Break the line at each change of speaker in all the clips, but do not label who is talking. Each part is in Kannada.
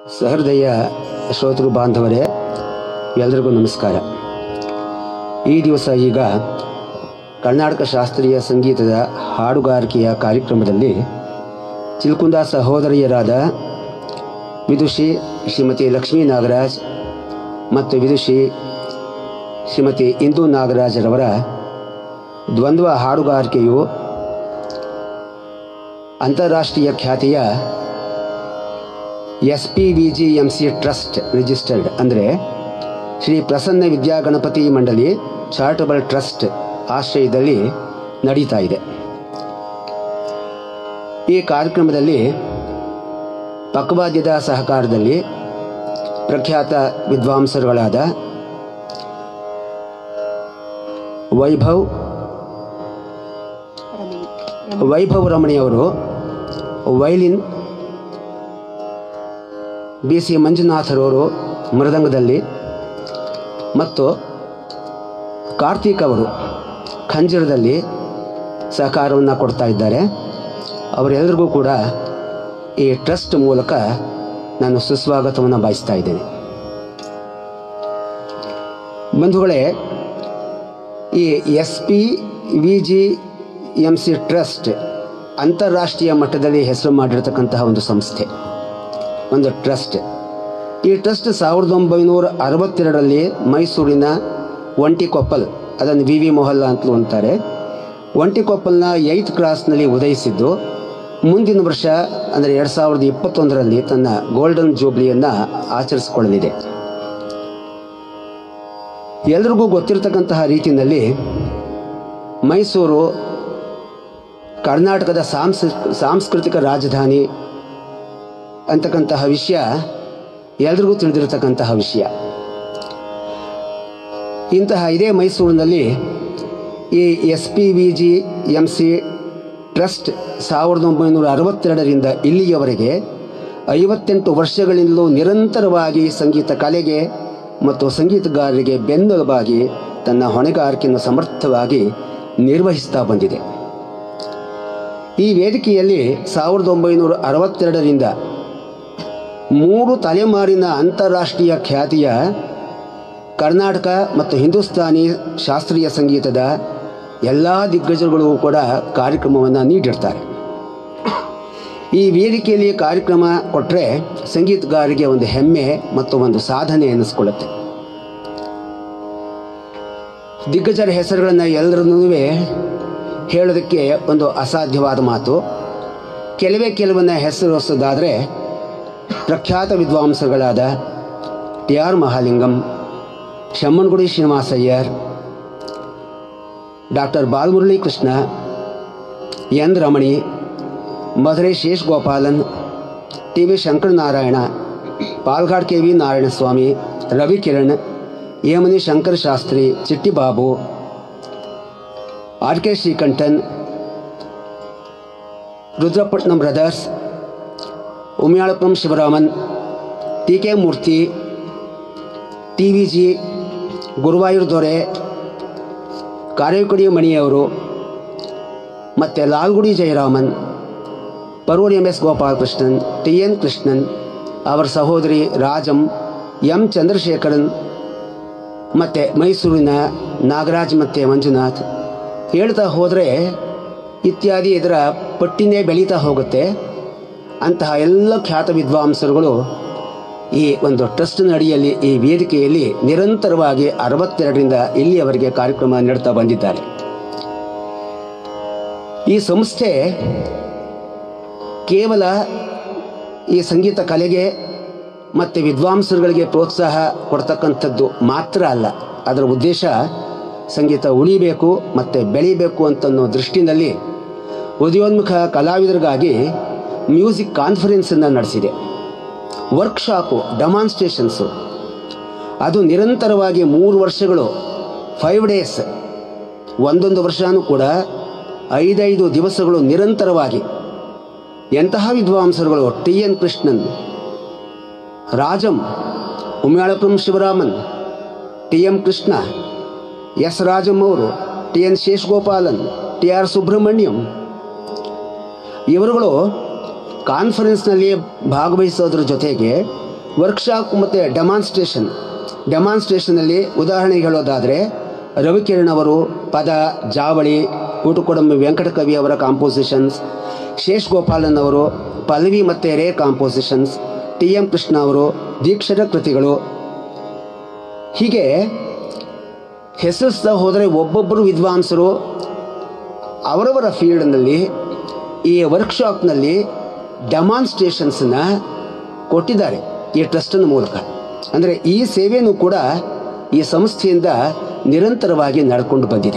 ಸಹೃದಯ ಶ್ರೋತೃ ಬಾಂಧವರೇ, ಎಲ್ಲರಿಗೂ ನಮಸ್ಕಾರ. ಈ ದಿವಸ ಈಗ ಕರ್ನಾಟಕ ಶಾಸ್ತ್ರೀಯ ಸಂಗೀತದ ಹಾಡುಗಾರಿಕೆಯ ಕಾರ್ಯಕ್ರಮದಲ್ಲಿ ಚಿಲ್ಕುಂದ ಸಹೋದರಿಯರಾದ ವಿದುಷಿ ಶ್ರೀಮತಿ ಲಕ್ಷ್ಮೀ ನಾಗರಾಜ್ ಮತ್ತು ವಿದುಷಿ ಶ್ರೀಮತಿ ಇಂದು ನಾಗರಾಜರವರ ದ್ವಂದ್ವ ಹಾಡುಗಾರಿಕೆಯು ಅಂತಾರಾಷ್ಟ್ರೀಯ ಖ್ಯಾತಿಯ SPVGMC ಟ್ರಸ್ಟ್ ರಿಜಿಸ್ಟರ್ಡ್ ಅಂದರೆ ಶ್ರೀ ಪ್ರಸನ್ನ ವಿದ್ಯಾಗಣಪತಿ ಮಂಡಳಿ ಚಾರಿಟಬಲ್ ಟ್ರಸ್ಟ್ ಆಶ್ರಯದಲ್ಲಿ ನಡೀತಾ ಇದೆ. ಈ ಕಾರ್ಯಕ್ರಮದಲ್ಲಿ ಪಕ್ಕವಾದ್ಯದ ಸಹಕಾರದಲ್ಲಿ ಪ್ರಖ್ಯಾತ ವಿದ್ವಾಂಸರುಗಳಾದ ವೈಭವ್ ರಮಣಿಯವರು ವೈಲಿನ್, BC ಮಂಜುನಾಥರವರು ಮೃದಂಗದಲ್ಲಿ ಮತ್ತು ಕಾರ್ತಿಕ್ ಅವರು ಖಂಜರದಲ್ಲಿ ಸಹಕಾರವನ್ನು ಕೊಡ್ತಾ ಇದ್ದಾರೆ. ಅವರೆಲ್ಲರಿಗೂ ಕೂಡ ಈ ಟ್ರಸ್ಟ್ ಮೂಲಕ ನಾನು ಸುಸ್ವಾಗತವನ್ನು ಬಯಸ್ತಾ ಇದ್ದೇನೆ. ಬಂಧುಗಳೇ, ಈ SPVGMC ಟ್ರಸ್ಟ್ ಅಂತಾರಾಷ್ಟ್ರೀಯ ಮಟ್ಟದಲ್ಲಿ ಹೆಸರು ಮಾಡಿರತಕ್ಕಂತಹ ಒಂದು ಸಂಸ್ಥೆ, ಒಂದು ಟ್ರಸ್ಟ್. ಈ ಟ್ರಸ್ಟ್ 1962ರಲ್ಲಿ ಮೈಸೂರಿನ ಒಂಟಿಕೊಪ್ಪಲ್, ಅದನ್ನು VV ಮೊಹಲ್ಲಾ ಅಂತಲೂ ಅಂತಾರೆ, ಒಂಟಿಕೊಪ್ಪಲ್ನ 8th ಕ್ರಾಸ್ನಲ್ಲಿ ಉದಯಿಸಿದ್ದು ಮುಂದಿನ ವರ್ಷ ಅಂದರೆ 2021ರಲ್ಲಿ ತನ್ನ ಗೋಲ್ಡನ್ ಜೂಬ್ಲಿಯನ್ನು ಆಚರಿಸಿಕೊಳ್ಳಲಿದೆ. ಎಲ್ರಿಗೂ ಗೊತ್ತಿರತಕ್ಕಂತಹ ರೀತಿಯಲ್ಲಿ ಮೈಸೂರು ಕರ್ನಾಟಕದ ಸಾಂಸ್ಕೃತಿಕ ರಾಜಧಾನಿ ಅಂತಕ್ಕಂತಹ ವಿಷಯ ಎಲ್ರಿಗೂ ತಿಳಿದಿರತಕ್ಕಂತಹ ವಿಷಯ. ಇಂತಹ ಇದೇ ಮೈಸೂರಿನಲ್ಲಿ ಈ SPVGMC ಟ್ರಸ್ಟ್ 1962ರಿಂದ ಇಲ್ಲಿಯವರೆಗೆ 58 ವರ್ಷಗಳಿಂದಲೂ ನಿರಂತರವಾಗಿ ಸಂಗೀತ ಕಲೆಗೆ ಮತ್ತು ಸಂಗೀತಗಾರರಿಗೆ ಬೆನ್ನೆಲುಬಾಗಿ ತನ್ನ ಹೊಣೆಗಾರಿಕೆಯನ್ನು ಸಮರ್ಥವಾಗಿ ನಿರ್ವಹಿಸ್ತಾ ಬಂದಿದೆ. ಈ ವೇದಿಕೆಯಲ್ಲಿ 1962ರಿಂದ 3 ತಲೆಮಾರಿನ ಅಂತಾರಾಷ್ಟ್ರೀಯ ಖ್ಯಾತಿಯ ಕರ್ನಾಟಕ ಮತ್ತು ಹಿಂದೂಸ್ತಾನಿ ಶಾಸ್ತ್ರೀಯ ಸಂಗೀತದ ಎಲ್ಲ ದಿಗ್ಗಜಗಳು ಕೂಡ ಕಾರ್ಯಕ್ರಮವನ್ನು ನೀಡಿರ್ತಾರೆ. ಈ ವೇದಿಕೆಯಲ್ಲಿ ಕಾರ್ಯಕ್ರಮ ಕೊಟ್ಟರೆ ಸಂಗೀತಗಾರರಿಗೆ ಒಂದು ಹೆಮ್ಮೆ ಮತ್ತು ಒಂದು ಸಾಧನೆ ಎನಿಸ್ಕೊಳ್ಳುತ್ತೆ. ದಿಗ್ಗಜರ ಹೆಸರುಗಳನ್ನು ಎಲ್ಲರನ್ನೂ ಹೇಳೋದಕ್ಕೆ ಒಂದು ಅಸಾಧ್ಯವಾದ ಮಾತು. ಕೆಲವನ್ನ ಹೆಸರಿಸೋದಾದರೆ ಪ್ರಖ್ಯಾತ ವಿದ್ವಾಂಸರುಗಳಾದ TR Mahalingam, Semmangudi Srinivasa Iyer, doctor Balamurali Krishna, N Ramani, Madurai Seshagopalan, TV Shankaranarayana, Palghat KV Narayanaswamy, Ravi Kiran, Emani Shankara Shastri, Chittibabu, RK Srikanthan, Rudrapatnam brothers, Umayalpuram Sivaraman, TK Murthy, TVG, Guruvayur Dorai, Karaikudi ಮಣಿಯವರು ಮತ್ತು ಲಾಲ್ಗುಡಿ ಜಯರಾಮನ್, ಪರೂರ್ MS ಗೋಪಾಲಕೃಷ್ಣನ್, TN ಕೃಷ್ಣನ್, ಅವರ ಸಹೋದರಿ ರಾಜಂ, M ಚಂದ್ರಶೇಖರನ್ ಮತ್ತು ಮೈಸೂರಿನ ನಾಗರಾಜ್ ಮತ್ತು ಮಂಜುನಾಥ್, ಹೇಳ್ತಾ ಹೋದರೆ ಇತ್ಯಾದಿ ಇದರ ಪಟ್ಟಿನೇ ಬೆಳೀತಾ ಹೋಗುತ್ತೆ. ಅಂತಹ ಎಲ್ಲ ಖ್ಯಾತ ವಿದ್ವಾಂಸರುಗಳು ಈ ಒಂದು ಟ್ರಸ್ಟ್ನ ಅಡಿಯಲ್ಲಿ ಈ ವೇದಿಕೆಯಲ್ಲಿ ನಿರಂತರವಾಗಿ 62ರಿಂದ ಇಲ್ಲಿಯವರೆಗೆ ಕಾರ್ಯಕ್ರಮ ನೀಡ್ತಾ ಬಂದಿದ್ದಾರೆ. ಈ ಸಂಸ್ಥೆ ಕೇವಲ ಈ ಸಂಗೀತ ಕಲೆಗೆ ಮತ್ತು ವಿದ್ವಾಂಸರುಗಳಿಗೆ ಪ್ರೋತ್ಸಾಹ ಕೊಡ್ತಕ್ಕಂಥದ್ದು ಮಾತ್ರ ಅಲ್ಲ, ಅದರ ಉದ್ದೇಶ ಸಂಗೀತ ಉಳಿಬೇಕು ಮತ್ತು ಬೆಳೀಬೇಕು ಅಂತನ್ನೋ ದೃಷ್ಟಿನಲ್ಲಿ ಉದಯೋನ್ಮುಖ ಕಲಾವಿದರಿಗಾಗಿ ಮ್ಯೂಸಿಕ್ ಕಾನ್ಫರೆನ್ಸನ್ನು ನಡೆಸಿದೆ. ವರ್ಕ್ಶಾಪು, ಡೆಮಾನ್ಸ್ಟ್ರೇಷನ್ಸು, ಅದು ನಿರಂತರವಾಗಿ 3 ವರ್ಷಗಳು 5 ಡೇಸ್, ಒಂದೊಂದು ವರ್ಷವೂ ಕೂಡ 5 ದಿವಸಗಳು ನಿರಂತರವಾಗಿ ಎಂತಹ ವಿದ್ವಾಂಸರುಗಳು TN Krishnan, Rajam, ಉಮ್ಯಾಳಪಂ Sivaraman, TM Krishna, S Rajam ಅವರು, TN ಶೇಷ್ ಗೋಪಾಲನ್, TR ಸುಬ್ರಹ್ಮಣ್ಯಂ, ಇವರುಗಳು ಕಾನ್ಫರೆನ್ಸ್ನಲ್ಲಿ ಭಾಗವಹಿಸೋದ್ರ ಜೊತೆಗೆ ವರ್ಕ್ಶಾಪ್ ಮತ್ತು ಡೆಮಾನ್ಸ್ಟ್ರೇಷನಲ್ಲಿ ಉದಾಹರಣೆಗೆ ಹೇಳೋದಾದರೆ ರವಿಕಿರಣ್ ಅವರು ಪದ, ಜಾವಳಿ, ಊಟುಕೊಡಂಬ ವೆಂಕಟಕವಿ ಅವರ ಕಾಂಪೋಸಿಷನ್ಸ್, ಶೇಷ್ ಗೋಪಾಲನ್ ಅವರು ಪಲ್ಲವಿ ಮತ್ತು ರೇರ್ ಕಾಂಪೋಸಿಷನ್ಸ್, TM ಕೃಷ್ಣ ಅವರು ದೀಕ್ಷರ ಕೃತಿಗಳು. ಹೀಗೆ ಹೆಸರಿಸ್ತಾ ಹೋದರೆ ಒಬ್ಬೊಬ್ಬರು ವಿದ್ವಾಂಸರು ಅವರವರ ಫೀಲ್ಡ್ನಲ್ಲಿ ಈ ವರ್ಕ್ಶಾಪ್ನಲ್ಲಿ ಡೆಮಾನ್ಸ್ಟ್ರೇಷನ್ಸನ್ನು ಕೊಟ್ಟಿದ್ದಾರೆ ಈ ಟ್ರಸ್ಟಿನ ಮೂಲಕ. ಅಂದರೆ ಈ ಸೇವೆಯೂ ಕೂಡ ಈ ಸಂಸ್ಥೆಯಿಂದ ನಿರಂತರವಾಗಿ ನಡೆದುಕೊಂಡು ಬಂದಿದೆ.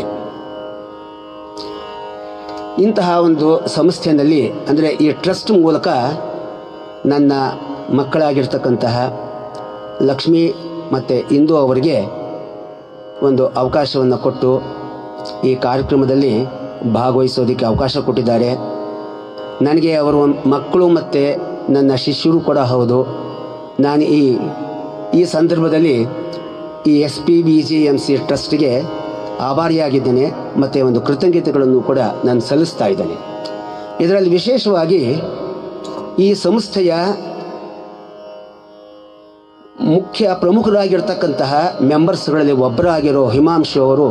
ಇಂತಹ ಒಂದು ಸಂಸ್ಥೆಯಲ್ಲಿ ಅಂದರೆ ಈ ಟ್ರಸ್ಟ್ ಮೂಲಕ ನನ್ನ ಮಕ್ಕಳಾಗಿರ್ತಕ್ಕಂತಹ ಲಕ್ಷ್ಮಿ ಮತ್ತು ಇಂದು ಅವರಿಗೆ ಒಂದು ಅವಕಾಶವನ್ನು ಕೊಟ್ಟು ಈ ಕಾರ್ಯಕ್ರಮದಲ್ಲಿ ಭಾಗವಹಿಸೋದಕ್ಕೆ ಅವಕಾಶ ಕೊಟ್ಟಿದ್ದಾರೆ. ನನಗೆ ಅವರು ಮಕ್ಕಳು ಮತ್ತು ನನ್ನ ಶಿಷ್ಯರು ಕೂಡ ಹೌದು. ನಾನು ಈ ಸಂದರ್ಭದಲ್ಲಿ ಈ SPVGMC ಟ್ರಸ್ಟ್ಗೆ ಆಭಾರಿಯಾಗಿದ್ದೇನೆ ಮತ್ತು ಒಂದು ಕೃತಜ್ಞತೆಗಳನ್ನು ಕೂಡ ನಾನು ಸಲ್ಲಿಸ್ತಾ ಇದ್ದೇನೆ. ಇದರಲ್ಲಿ ವಿಶೇಷವಾಗಿ ಈ ಸಂಸ್ಥೆಯ ಮುಖ್ಯ ಪ್ರಮುಖರಾಗಿರ್ತಕ್ಕಂತಹ ಮೆಂಬರ್ಸ್ಗಳಲ್ಲಿ ಒಬ್ಬರಾಗಿರೋ ಹಿಮಾಂಶು ಅವರು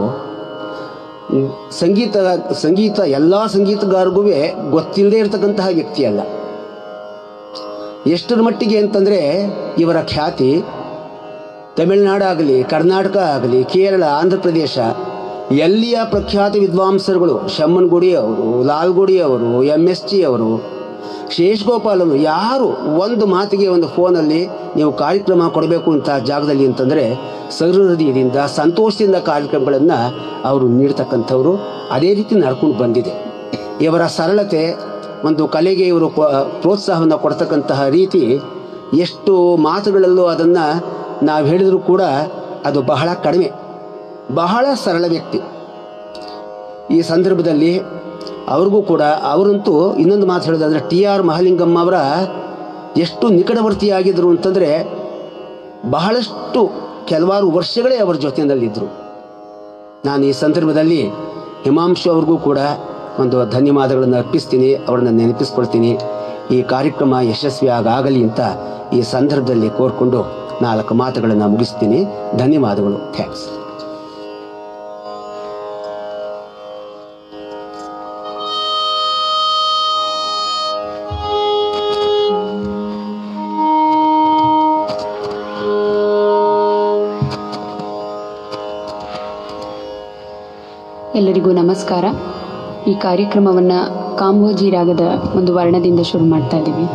ಸಂಗೀತ ಎಲ್ಲ ಸಂಗೀತಗಾರರಿಗೂ ಗೊತ್ತಿಲ್ಲದೆ ಇರತಕ್ಕಂತಹ ವ್ಯಕ್ತಿಯಲ್ಲ. ಎಷ್ಟರ ಮಟ್ಟಿಗೆ ಅಂತಂದರೆ ಇವರ ಖ್ಯಾತಿ ತಮಿಳುನಾಡಾಗಲಿ, ಕರ್ನಾಟಕ ಆಗಲಿ, ಕೇರಳ, ಆಂಧ್ರ ಪ್ರದೇಶ ಎಲ್ಲಿಯ ಪ್ರಖ್ಯಾತ ವಿದ್ವಾಂಸರುಗಳು, ಶಮ್ಮನ್ಗುಡಿ ಅವರು, ಲಾಲ್ಗುಡಿ ಅವರು, MSG ಅವರು, ಶೇಷ್ ಗೋಪಾಲ್ ಅವರು, ಯಾರು ಒಂದು ಮಾತಿಗೆ ಒಂದು ಫೋನಲ್ಲಿ ನೀವು ಕಾರ್ಯಕ್ರಮ ಕೊಡಬೇಕು ಅಂತ ಜಾಗದಲ್ಲಿ ಅಂತಂದರೆ ಸಹೃದಯದಿಂದ ಸಂತೋಷದಿಂದ ಕಾರ್ಯಕ್ರಮಗಳನ್ನು ಅವರು ನೀಡ್ತಕ್ಕಂಥವ್ರು. ಅದೇ ರೀತಿ ನಡ್ಕೊಂಡು ಬಂದಿದೆ. ಇವರ ಸರಳತೆ, ಒಂದು ಕಲೆಗೆ ಇವರು ಪ್ರೋತ್ಸಾಹವನ್ನು ಕೊಡ್ತಕ್ಕಂತಹ ರೀತಿ, ಎಷ್ಟು ಮಾತುಗಳಲ್ಲೂ ಅದನ್ನು ನಾವು ಹೇಳಿದರೂ ಕೂಡ ಅದು ಬಹಳ ಕಡಿಮೆ. ಬಹಳ ಸರಳ ವ್ಯಕ್ತಿ. ಈ ಸಂದರ್ಭದಲ್ಲಿ ಅವ್ರಿಗೂ ಕೂಡ ಅವರಂತೂ ಇನ್ನೊಂದು ಮಾತು ಹೇಳೋದಾದರೆ TR ಮಹಾಲಿಂಗಮ್ಮ ಅವರ ಎಷ್ಟು ನಿಕಟವರ್ತಿಯಾಗಿದ್ದರು ಅಂತಂದರೆ ಬಹಳಷ್ಟು ಕೆಲವಾರು ವರ್ಷಗಳೇ ಅವರ ಜೊತೆಯಲ್ಲಿದ್ದರು. ನಾನು ಈ ಸಂದರ್ಭದಲ್ಲಿ ಹಿಮಾಂಶು ಅವ್ರಿಗೂ ಕೂಡ ಒಂದು ಧನ್ಯವಾದಗಳನ್ನು ಅರ್ಪಿಸ್ತೀನಿ, ಅವರನ್ನು ನೆನಪಿಸ್ಕೊಳ್ತೀನಿ. ಈ ಕಾರ್ಯಕ್ರಮ ಯಶಸ್ವಿಯಾಗಲಿ ಅಂತ ಈ ಸಂದರ್ಭದಲ್ಲಿ ಕೋರ್ಕೊಂಡು 4 ಮಾತುಗಳನ್ನು ಮುಗಿಸ್ತೀನಿ. ಧನ್ಯವಾದಗಳು. ಥ್ಯಾಂಕ್ಸ್.
ಎಲ್ಲರಿಗೂ ನಮಸ್ಕಾರ. ಈ ಕಾರ್ಯಕ್ರಮವನ್ನು ಕಾಂಬೋಜಿ ರಾಗದ ಒಂದು ವರ್ಣದಿಂದ ಶುರು ಮಾಡ್ತಾ ಇದ್ದೀವಿ.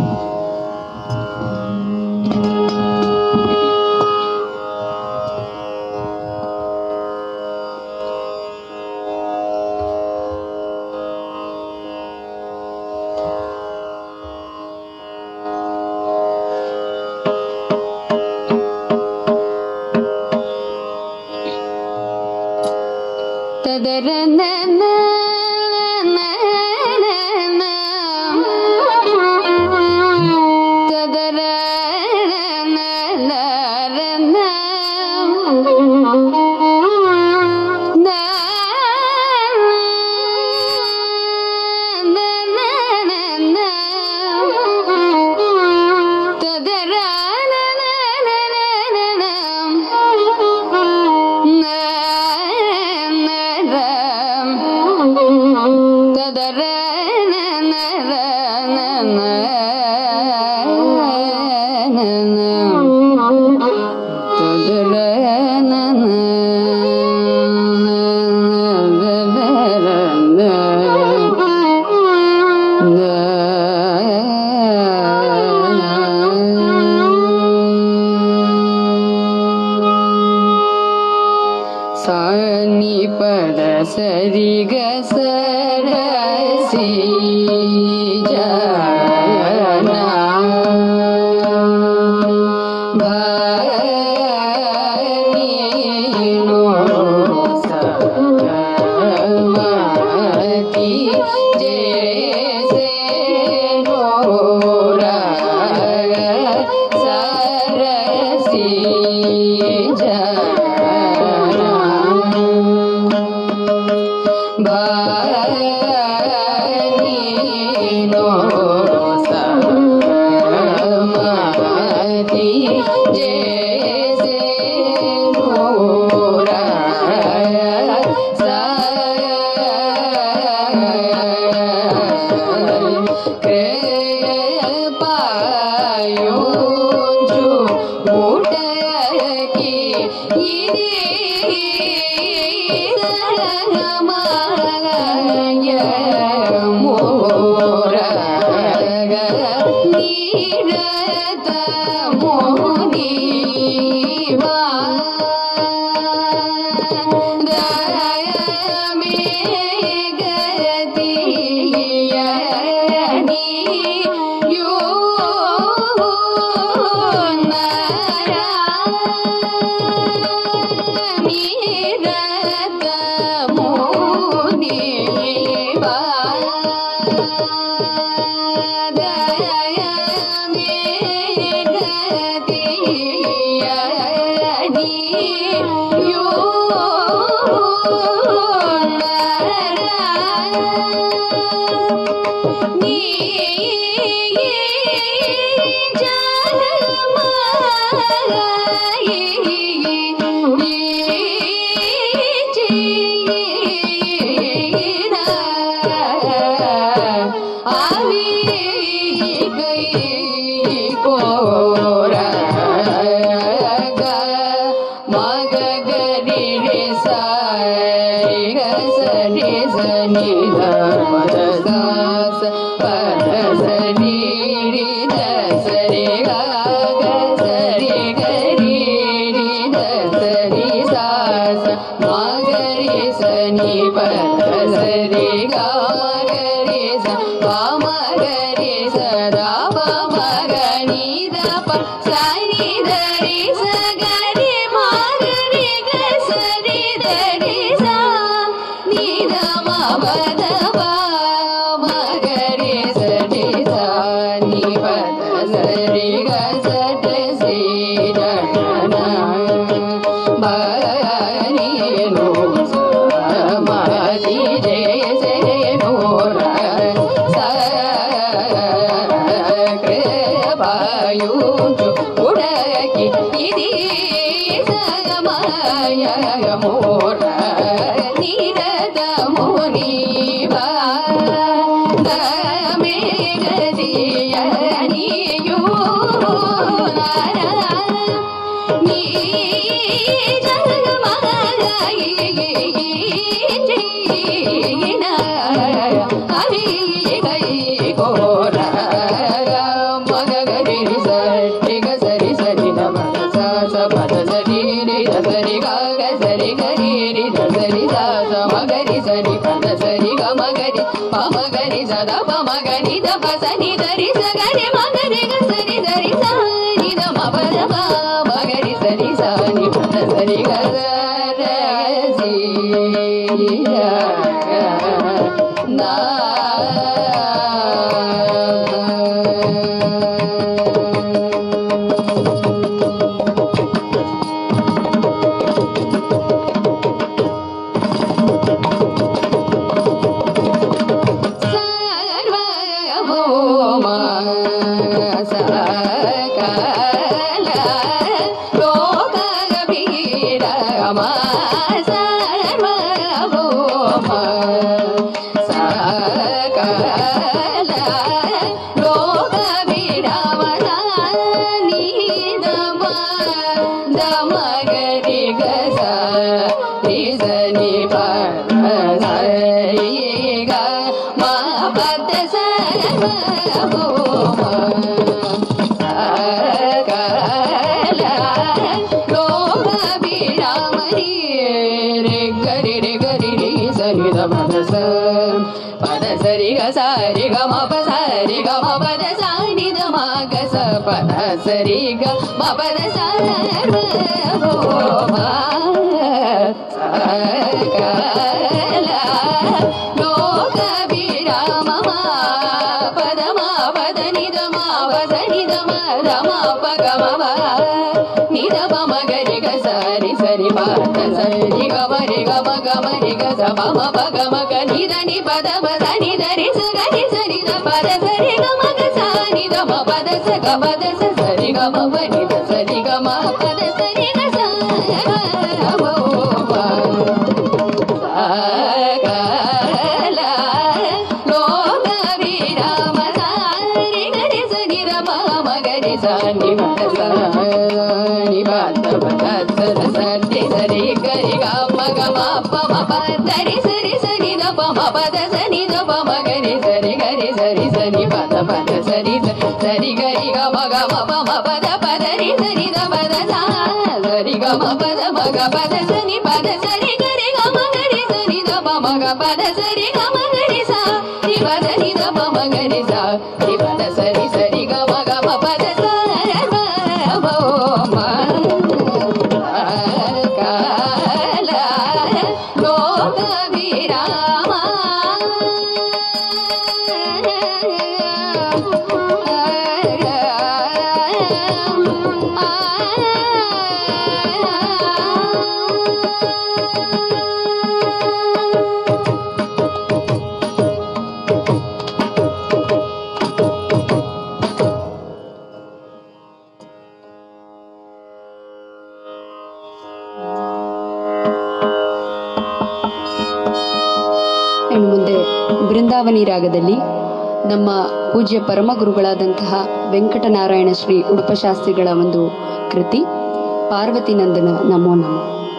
ವೃಂದಾವನಿ ರಾಗದಲ್ಲಿ ನಮ್ಮ ಪೂಜ್ಯ ಪರಮಗುರುಗಳಾದಂತಹ ವೆಂಕಟನಾರಾಯಣ ಶ್ರೀ ಉಡುಪಶಾಸ್ತ್ರಿಗಳ ಒಂದು ಕೃತಿ ಪಾರ್ವತಿ ನಂದನ ನಮೋ ನಮೋ.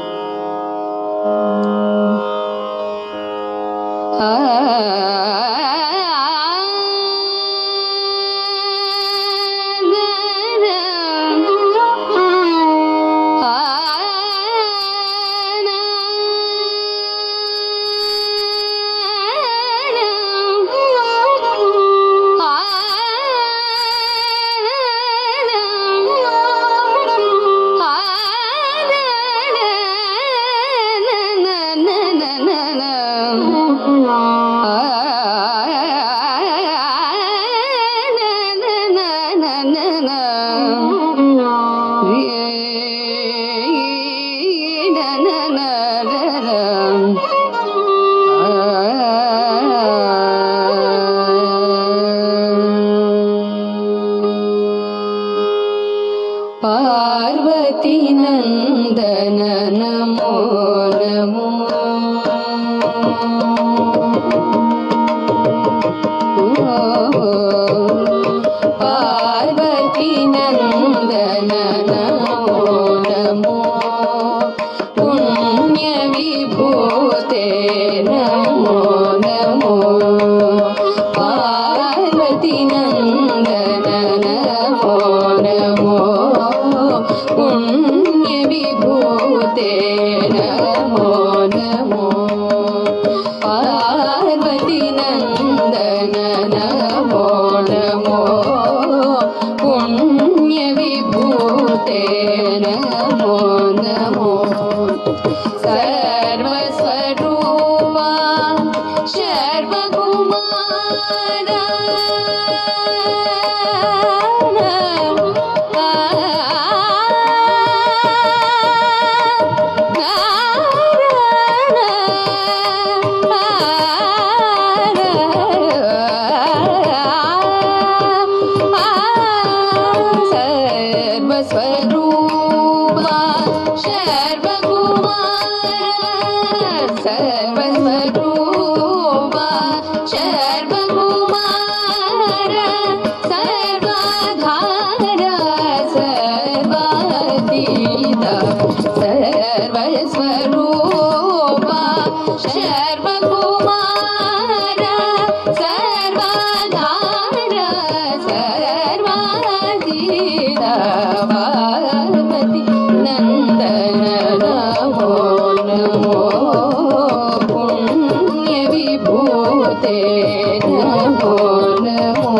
पार्वती नंदन नमो नमो पार्वती नंदन नमो नमो पुण्य विभूते नमो नमो पार्वती नंदन नमो नमो पुण्य विभूते नमो नमो पार्वती नंदन नमो नमो पुण्य विभूते नमो नमो सर्वस्वरूपा सर्वकुमारा सर्वस्वरूपा सर्वकुमारा सर्वस्वरूपा सर्वकुमारा सर्वाधारा सर्वातीता सर्वस्वरूपा सर्वकुमारा सर्वाधारा सर्वातीता पार्वती नंदन नमो नमो पुण्य विभूते नमो नमो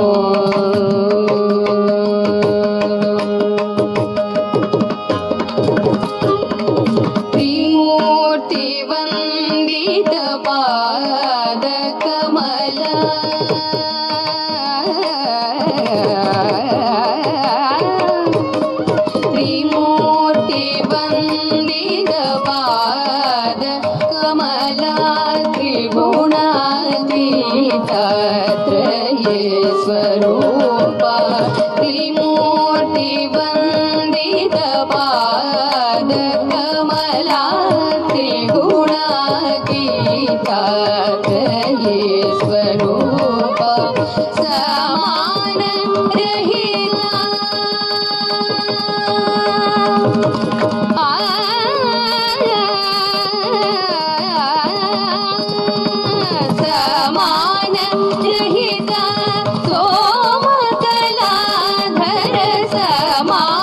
त्रिमूर्ति वंदित पाद कमला त्रिमूर्ति वंदित पाद कमला त्रिगुणातीता त्रये स्वरूपा त्रिमूर्ति वंदित पाद कमला त्रिगुणातीता त्रये स्वरूपा समान रहिता समान रहिता सोम कलाधर समान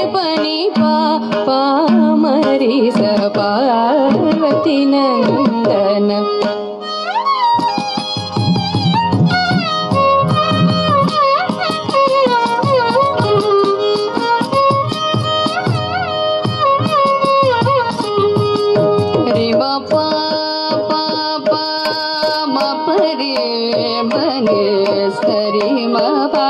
पनि पा पा मरि स पार्वती नंदन रे मा पा पा पा मा परे मने सरे मा पा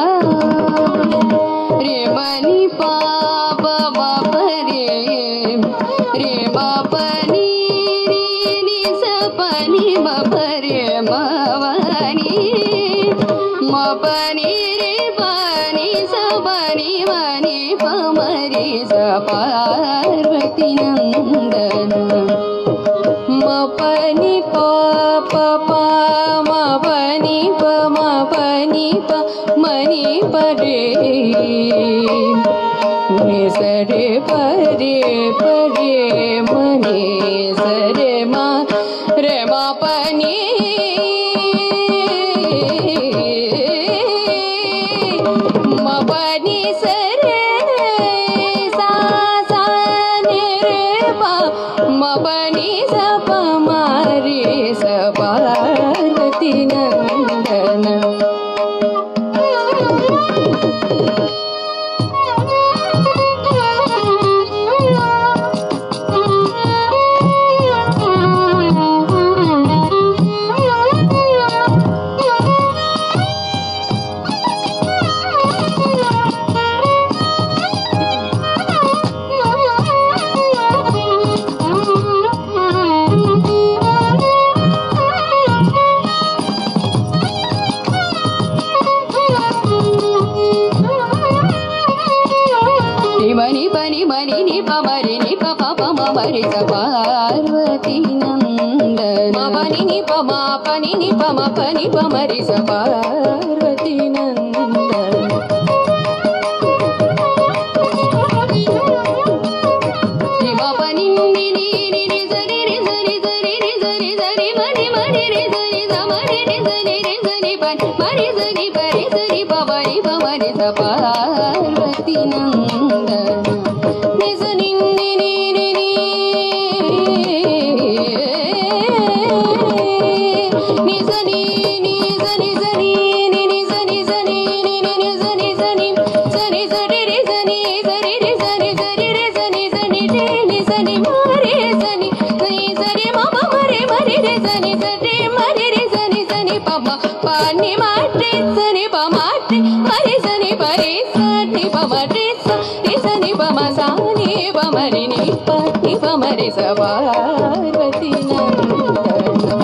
रे मनी पा पा मा परे रे मा पनी रे नि स पनि मा परे मा वनी मा पनि रे पनि स पनि वनी प मरि स पार्वती नंदन मा पनि प प प मा पनि प मा पनि प मनि परे नि सरे परे परे मनि सरे मा रे मा पनि मा पनि सरे सा सा नि रे मा मा पनि स प मा रे स पार्वती नंदन मनि पनि मनि नि प मरि नि प प प म मरि स पार्वती नंदन मा पनि नि प मा पनि नि प म पनि प मरि स पार्वती नंदन नि मा पनि नि नि नि नि सरि रि सरि सरि रि सरि सरि मनि मनि रि सरि स मरि रि सरि रि सरि पनि मरि सरि परि सरि प मरि प मरि स पार्वती नंदन pani matre sani pa matre mari sani pare sani pa matre sani sani pa ma sani pa mari ni pa ni pa mari sa parvati nandana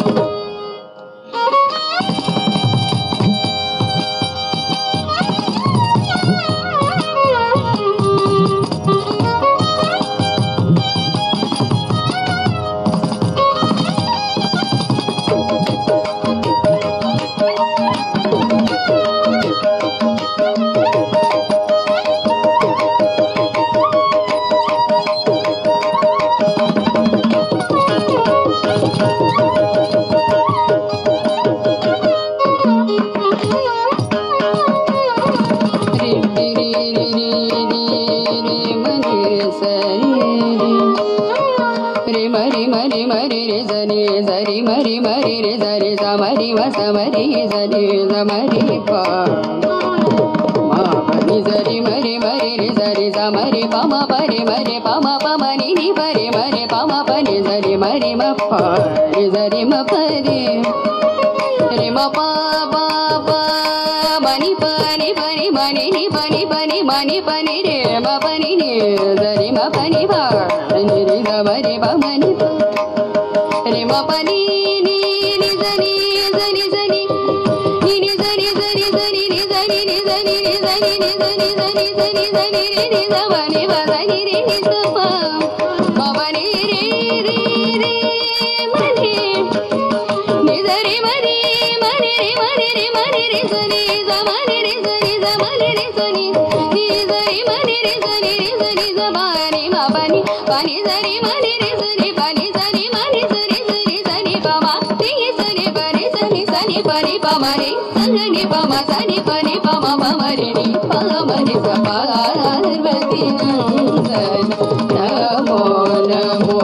ni pa ni pa ma re sa ni pa ma sa ni pa ma ma ma re ni pa ma ni sa Parvati Nandana namo namo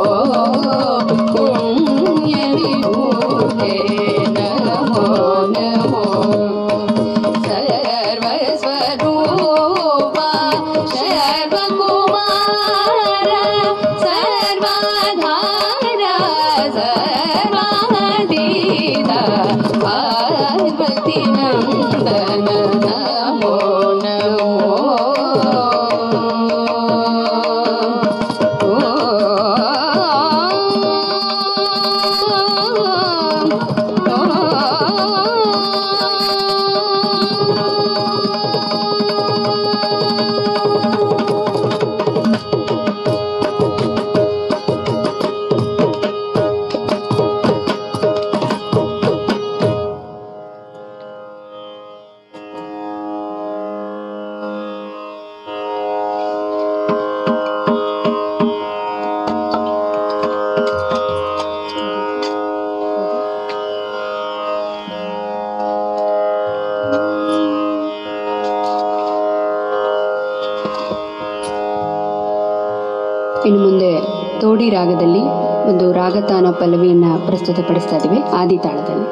punya vibhute namo namo sarva swarupa sarva kumara sarva dhara sarva dita Parvati Nandana namo namo
ಇನ್ನು ಮುಂದೆ ತೋಡಿ ರಾಗದಲ್ಲಿ ಒಂದು ರಾಗತಾನ ಪಲ್ಲವಿಯನ್ನ ಪ್ರಸ್ತುತಪಡಿಸ್ತಾ ಇದ್ದೀವಿ ಆದಿ ತಾಳದಲ್ಲಿ.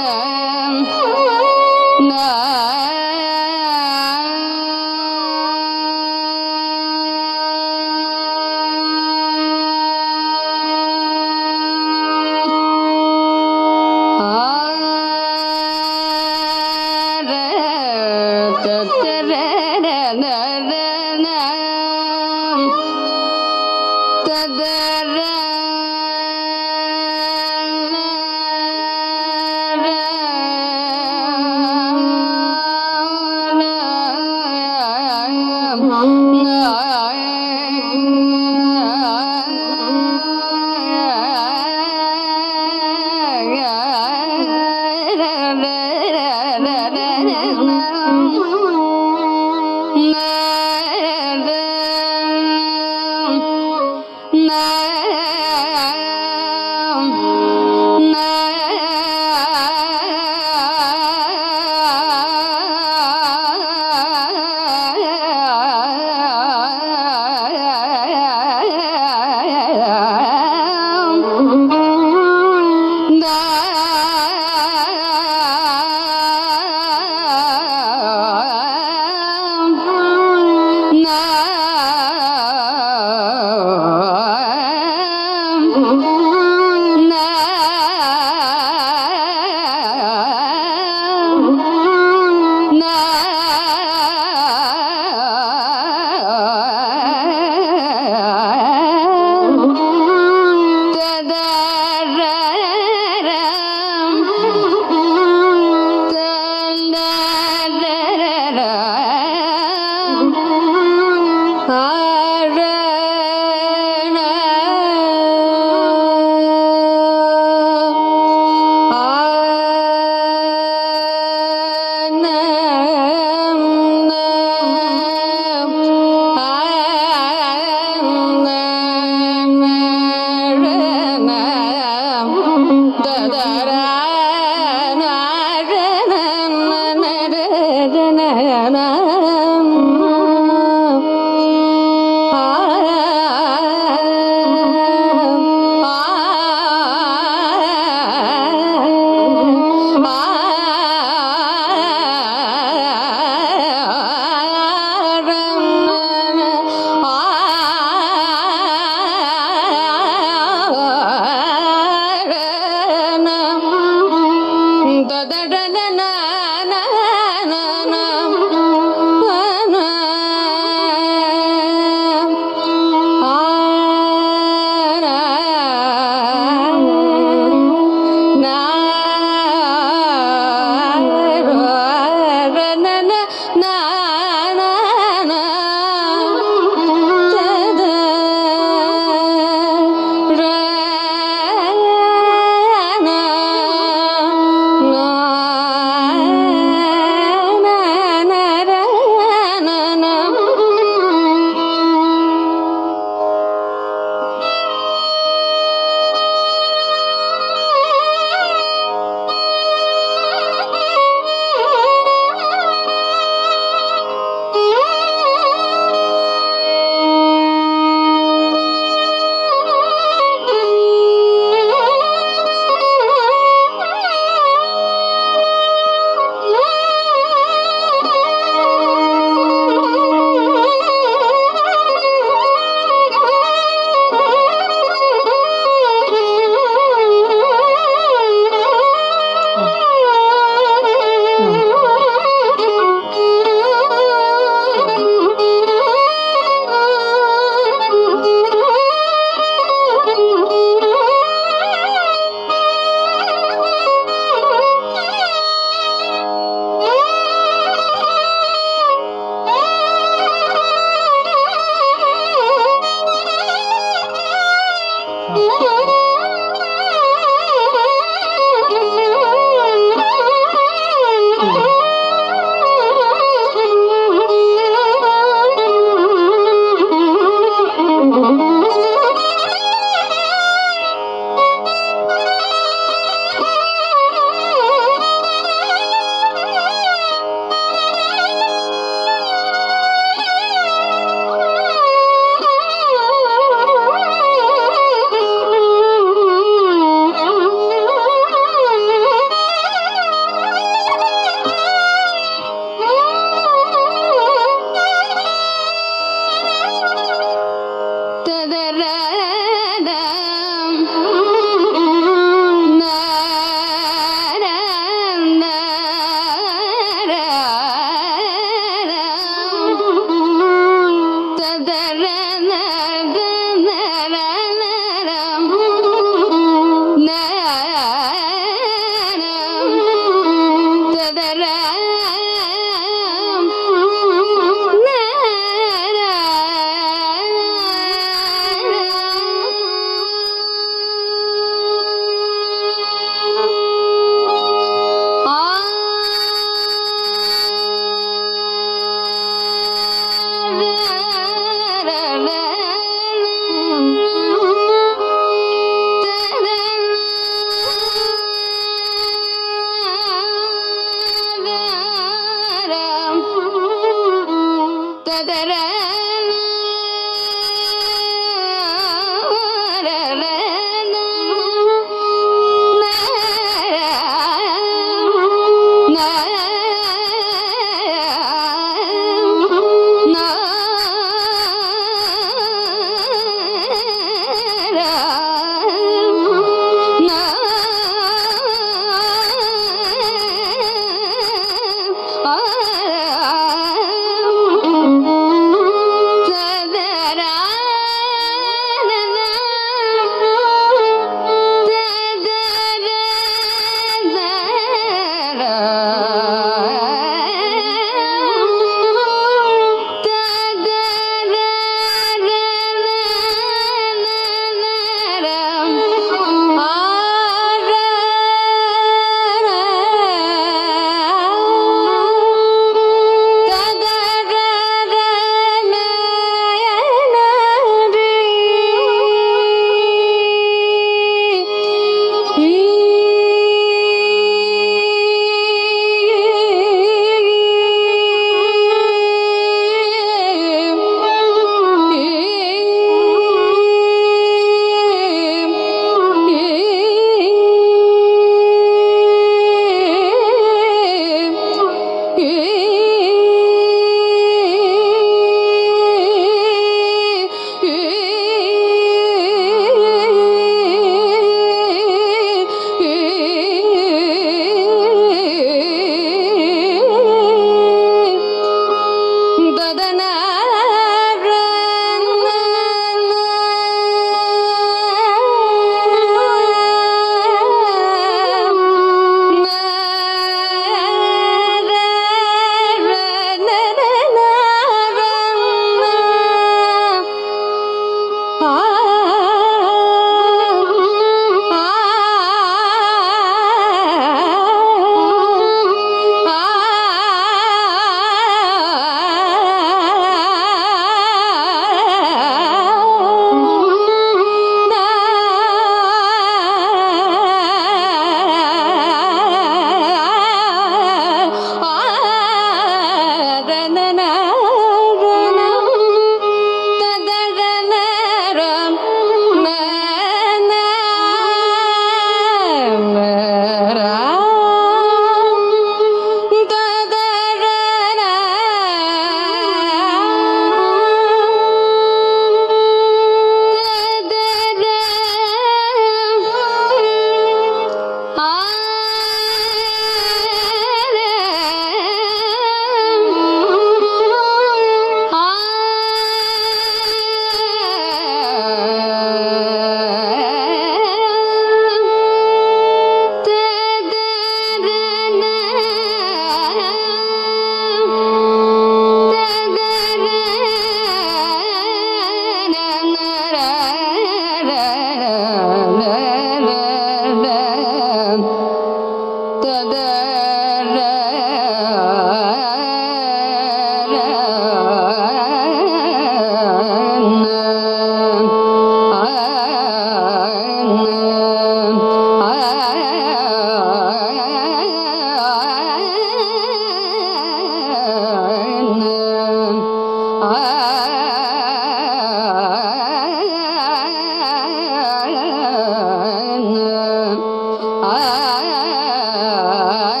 ಆ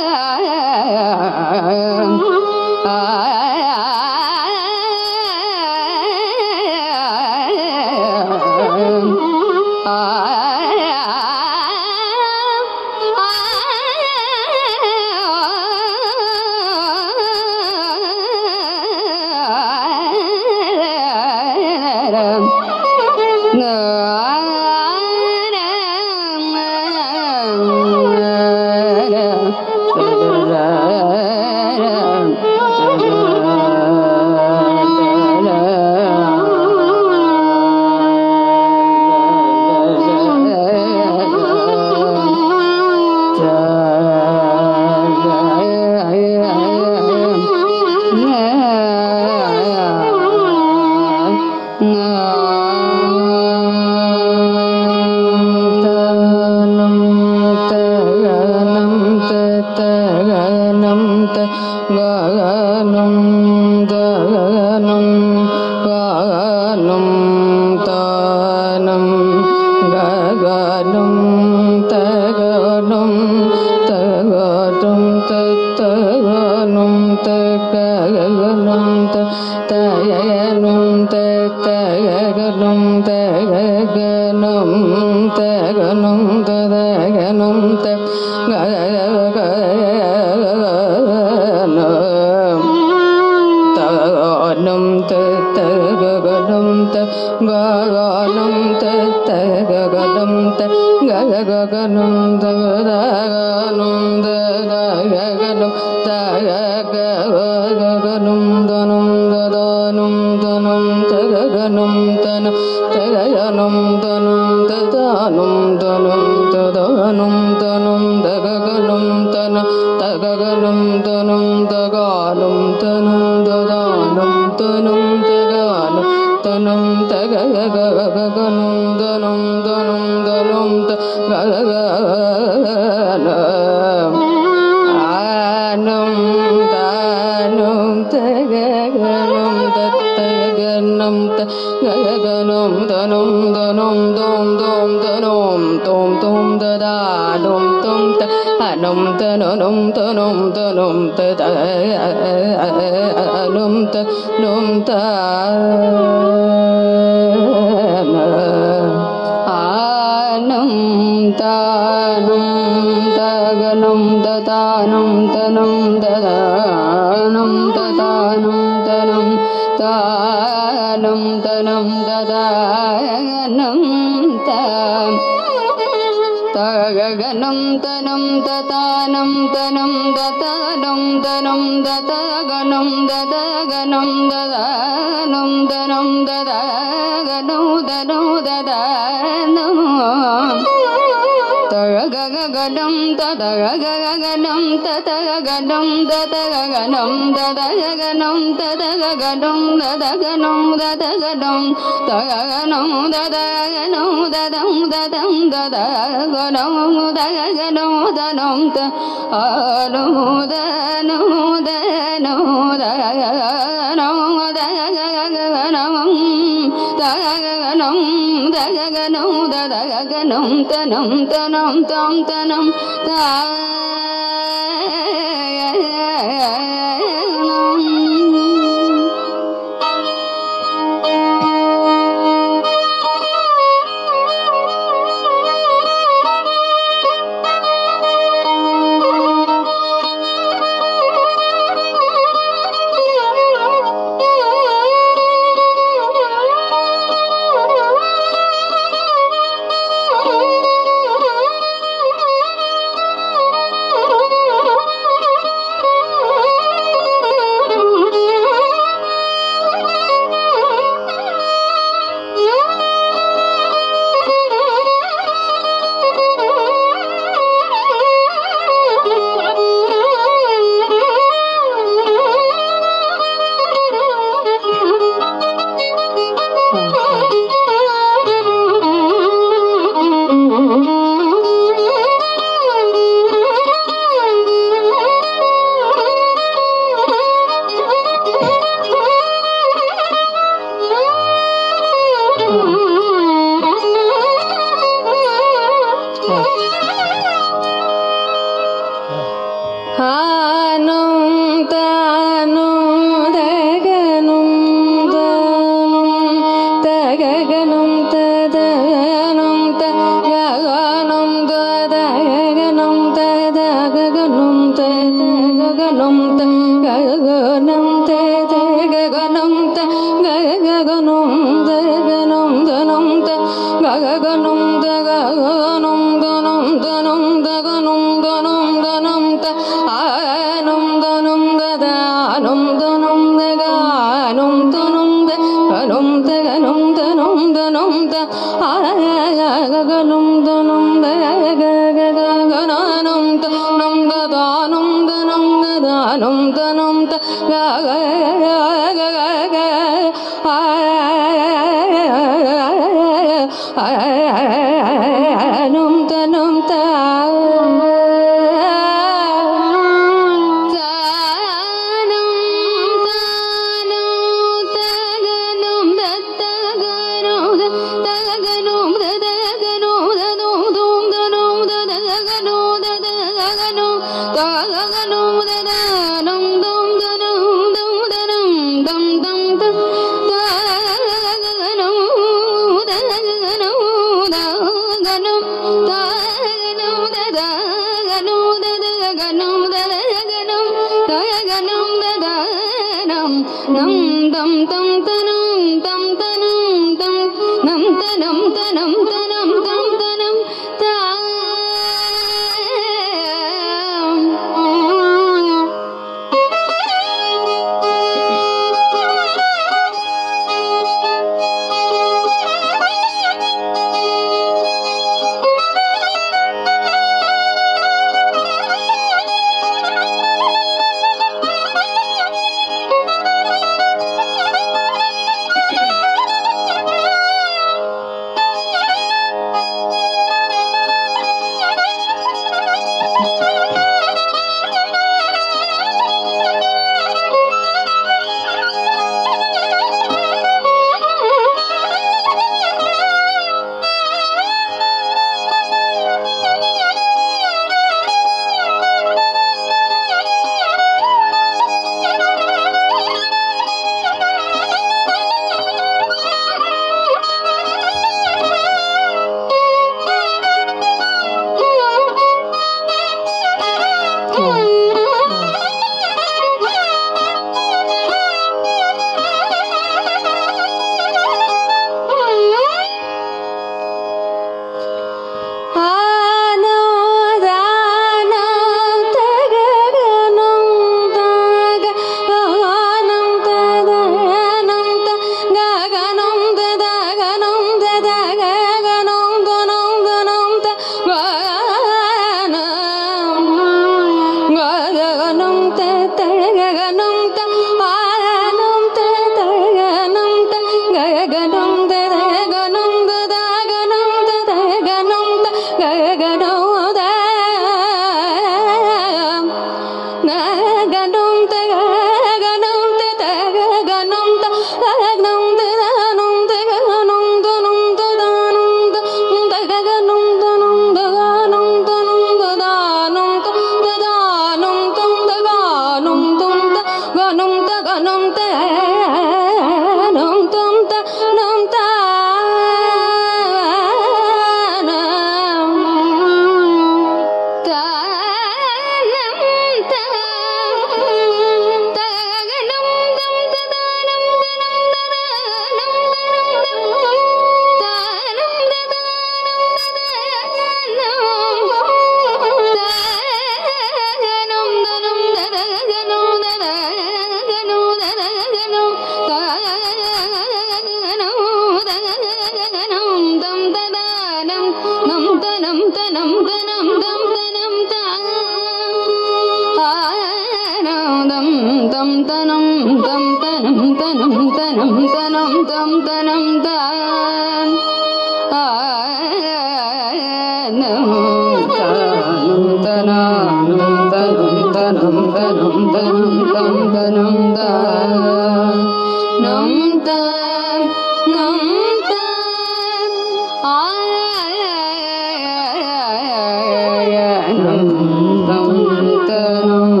Nam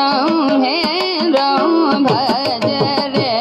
ब्रह्मेन्द्रं भज रे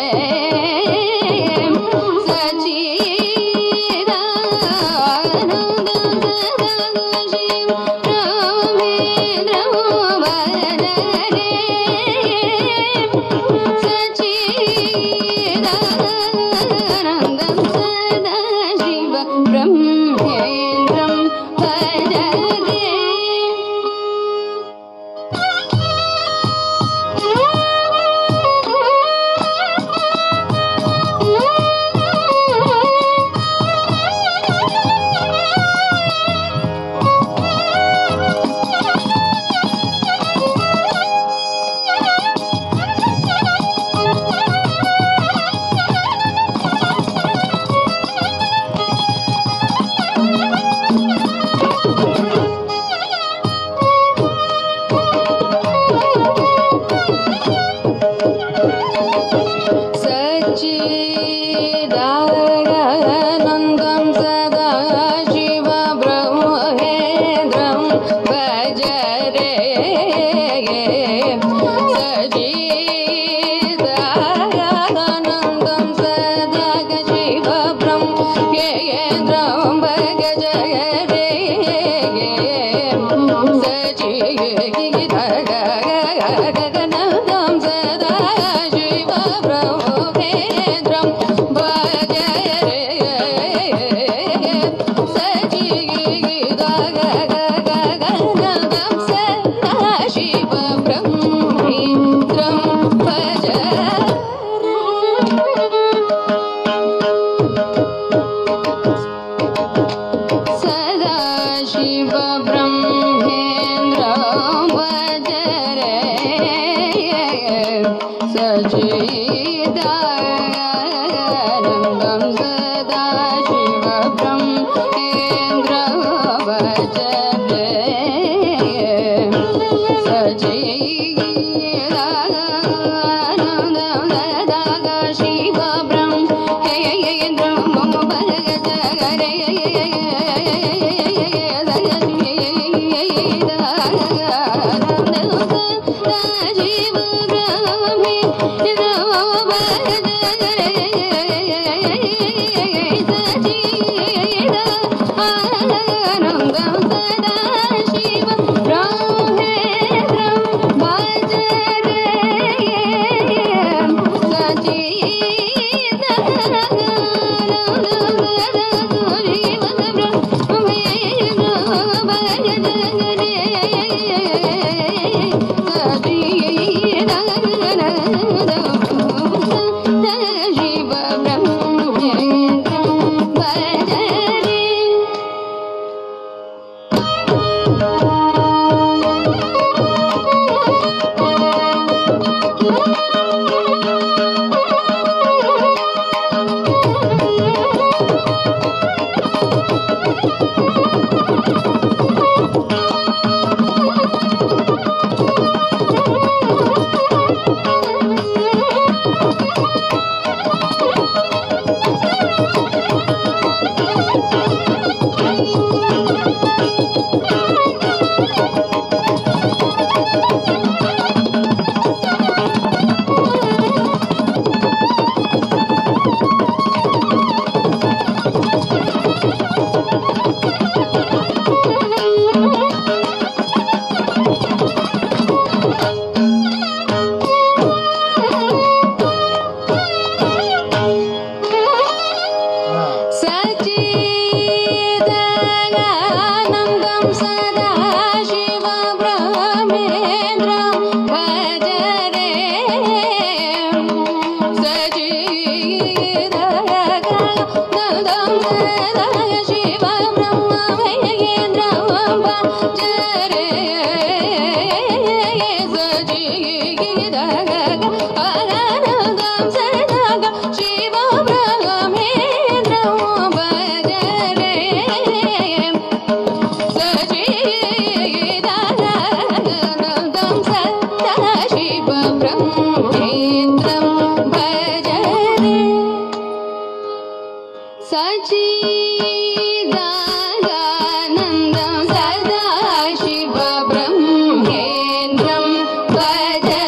सच्चिदानन्दं सदाशिव ब्रह्मेन्द्रं भज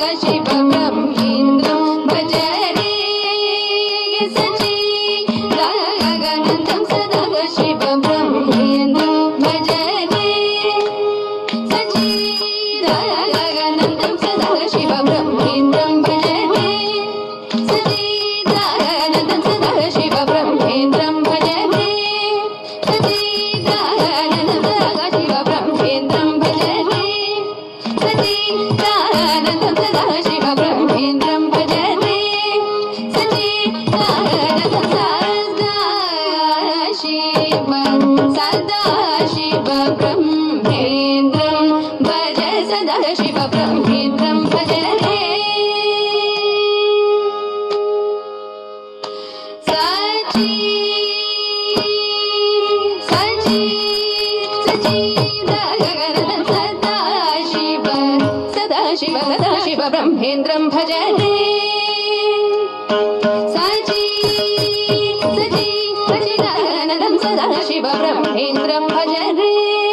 शिव ब्रह्मेन्द्रं भज रे सच्चिदानन्दं सदा शिव ब्रह्मेन्द्रं भज रे सच्चिदानन्दं सदा शिव ब्रह्मेन्द्रं भज रे सच्चिदानन्दं सदा शिव ब्रह्मेन्द्रं भज रे सच्चिदानन्दं सदा शिव ब्रह्मेन्द्रं भज रे सच्चिदानन्दं सदा शिव ब्रह्मेन्द्रं भज रे सच्चिदानन्दं सदा शिव ब्रह्मेन्द्रं भज सदा शिव ब्रह्मेन्द्रं भज रे सदा शिव ब्रह्मेन्द्रं भज रे सच्चिदानन्दं सदा शिव ब्रह्मेन्द्रं भज रे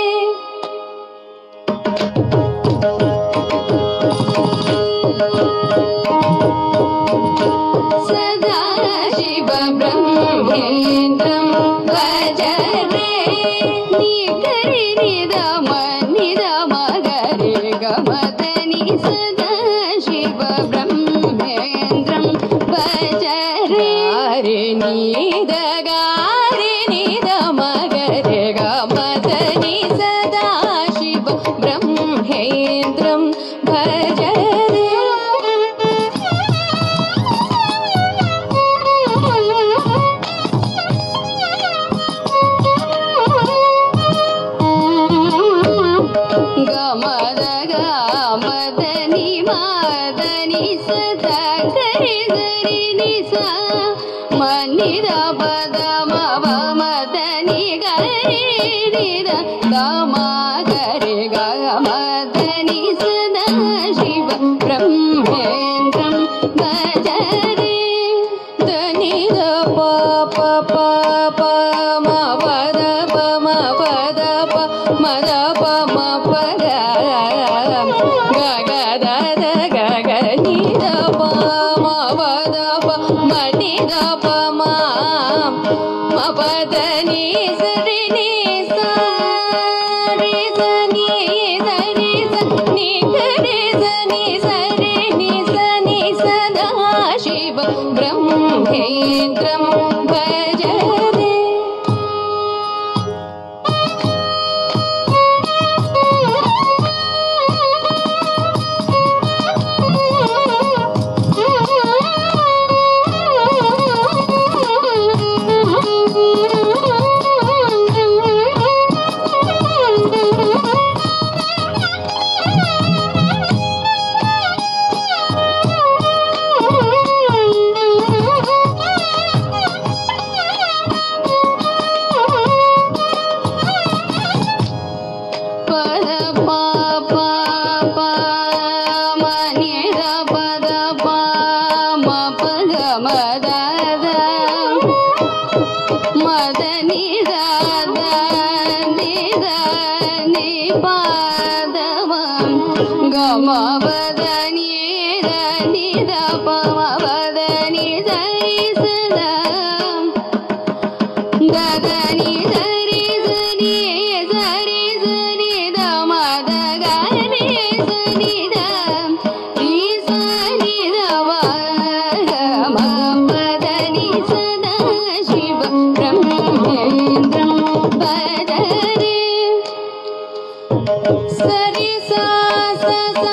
सदा शिव ब्रह्मेन्द्रं भज रे नि गरि नि द म गरि ग म द नि सदा शिव ब्रह्मेन्द्रं भज रे रे नि द ग रे नि द म गरि ग म द नि सदा शिव ब्रह्मेन्द्रं भज रे गमदनि मदनि सदा गरि गरि नि सा मनि द पद म मदनि गरि नि द ग म गरि ग मदनि सदा शिव ब्रह्मेन्द्रं भज रे दनि द प प प प म पद प म पद प म द प म प ग ग ग द द ग ग नि द प म प द प म नि द प म म प द नि स रि नि सा रि स नि स रि स नि ग रि स नि स रि नि स नि सदा शिव ब्रह्मेन्द्रं भज रे मदनि नि पादम गम वदनि नि द प म वदनि सरि सदा ददनि सरि सनि सरि सनि द म द ग रि सनि द रि सनि द व ग म वदनि सदा शिव ब्रह्मेन्द्रं भज रे सरि सा सा सा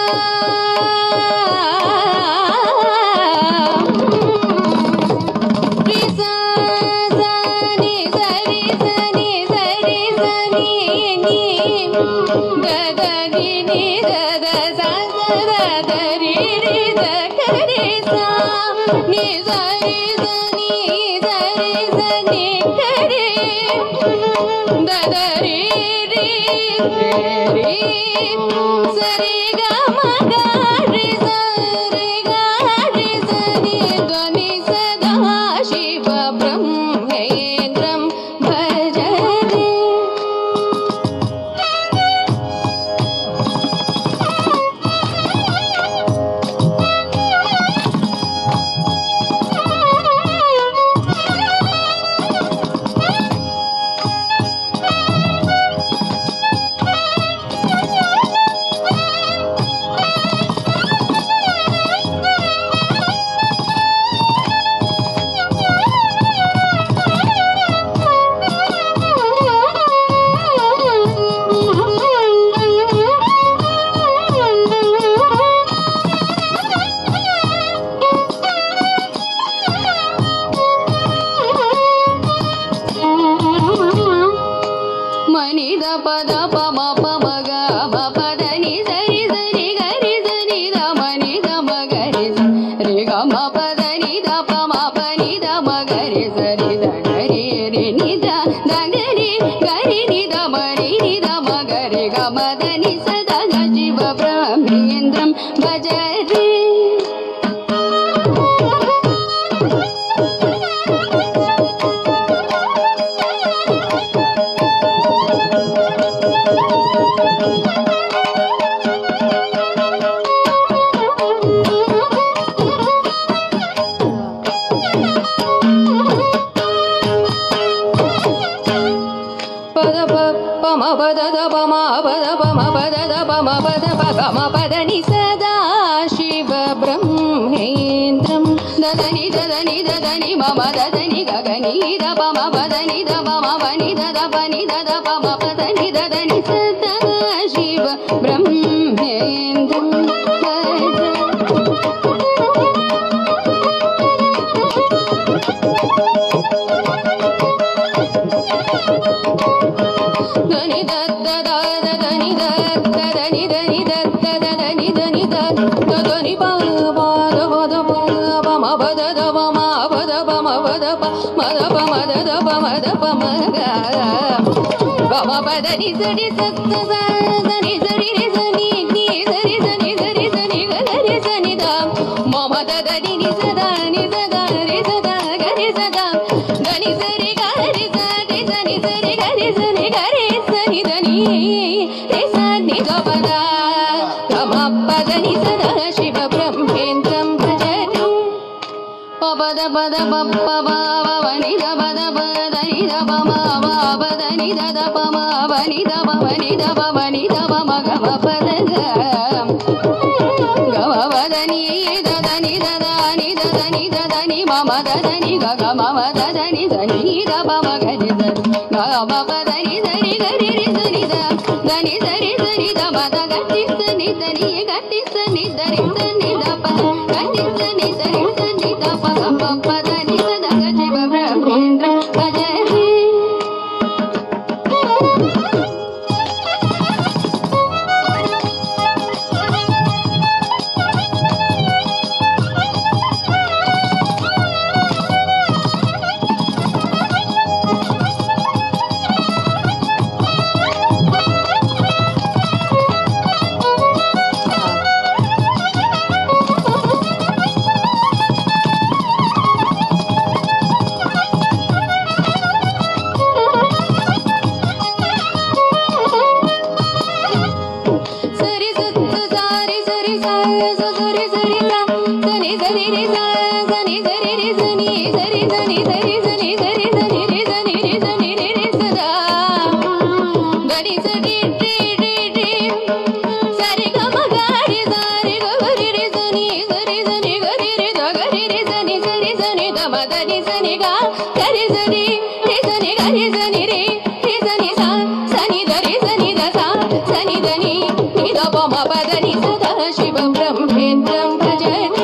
रि सा सा नि सरि सनि सरि सनि नि ग ग नि नि द द सा सा द द रि रि द ग रि सा नि सरि सनि सरि सनि ग रि द द रि रि रि सरि ग म ग रि स रि ग रि स नि द नि सदा शिव ब्रह्मेन्द्रं भज रे ಪ ಮ ಗ ಮ ಪ ದ ನಿ ಸರಿ ಸರಿ ಗರಿ ಸರಿ ದ ಮ ನಿ ದ ಮ ಗರಿ ರಿ ಗ ಮ ಪ ದ ನಿ ದ ಪ ಮ ಪ ನಿ ದ ಮ ಗರಿ ಸರಿ ದ ಗರಿ ರಿ ನಿ ದ ದ ಗರಿ ನಿ ದ ಮ ರಿ ನಿ ದ ಮ ಗರಿ ಗ ಮ ದ ನಿ ಸ ದ ಗ ಶಿವ ಬ್ರಹ್ಮೇಂದ್ರಂ ಭಜರೆ. ಶಿವ ಬ್ರಹ್ಮೇಂದ್ರಂ ದದನಿ ದದನಿ ದದನಿ ಮಮ ದದನಿ ಗಗನಿ ದ ಪಮ ಪದನಿ ದ ಪಮ ಪನಿ ದದ ಪನಿ ದದ ಪಮ ಪದನಿ ದದನಿ ಸದಾ ಶಿವ ಬ್ರಹ್ಮೇಂದ್ರಂ ಧನಿ ದದ ಧನಿ ದದ ಧನಿ ಧನಿ ದದ ಧನಿ ಧನಿ ಧನಿ ಪ ಪದ ಪದ ಪಮ ಪದ ದ ಪಮ ಪದ ಪಮ ಪದ ಪ ಮದ ಪ ಮದ ದ ಪ ಮದ ಪ ಮ ಗ ಪಮ ಪದ ನಿ ಸರಿ ಸತ್ತ ಧನಿ ಸರಿ ರಿ ಸನಿ ನಿ ಸರಿ ಸನಿ ಸರಿ ಸನಿ ಗ ರಿ ಸನಿ ದ ಮಮ ದದ ನಿ ನಿ ಸದ ನಿ ಸದ ರಿ ಸದ ಗ ರಿ ಸದ ಧನಿ ಸರಿ ಗ ರಿ ಸನಿ ಸನಿ ಸರಿ ಗ ರಿ ಸನಿ ಗ ರಿ ಸನಿ ಧನಿ ರಿ ಸನಿ ಗ ಪದ ಗಮ ಪದ ನಿ ಸದ ಶಿವ ಬ್ರಹ್ಮೇಂದ್ರಂ ಭಜನೆ. ಪದ ಪದ ಪಪ್ಪ ನಿ ದ ಪದ ಪದ ನಿ ದ ಪ ಮ ಪದ ನಿ ದ ದ ಪ ಮ ನಿ ದ ಪ ನಿ ದ ಪ ನಿ ದ ಪ ಮ ಗ ಮ ಪದ ಗ ಮ ಪದ ನಿ ದ ದ ನಿ ದ ದ ನಿ ದ ದ ನಿ ದ ದ ನಿ ಮ ಮ ದ ದ ನಿ ಗ ಗ ಮ ಮ ದ ದ ನಿ ದ ನಿ ದ ಪ ಮ ಗ ರಿ ದ ಗ ಮ ಪದ ನಿ ದ ರಿ ಗ ರಿ ರಿ ಸ ನಿ ದ ದ ನಿ ದ ರಿ ಸ ನಿ ದ ಮ ದ ಗ ಟಿ ಸ ನಿ ದ ನಿ ಗ ಟಿ ಸ ನಿ ದ ರಿ ಸ ನಿ ದ ಪ ಗ ಟಿ ಸ ನಿ ದ ರಿ ಸ ನಿ ದ ಪ ಗ ಮ ಪ ದ ನಿ ಸ ದ ಗ ಶಿವ ಬ್ರಹ್ಮೇಂದ್ರಂ ಭಜನೆ. ಶಿವ ಬ್ರಹ್ಮೇಂದ್ರಂ ಭಜನೆ.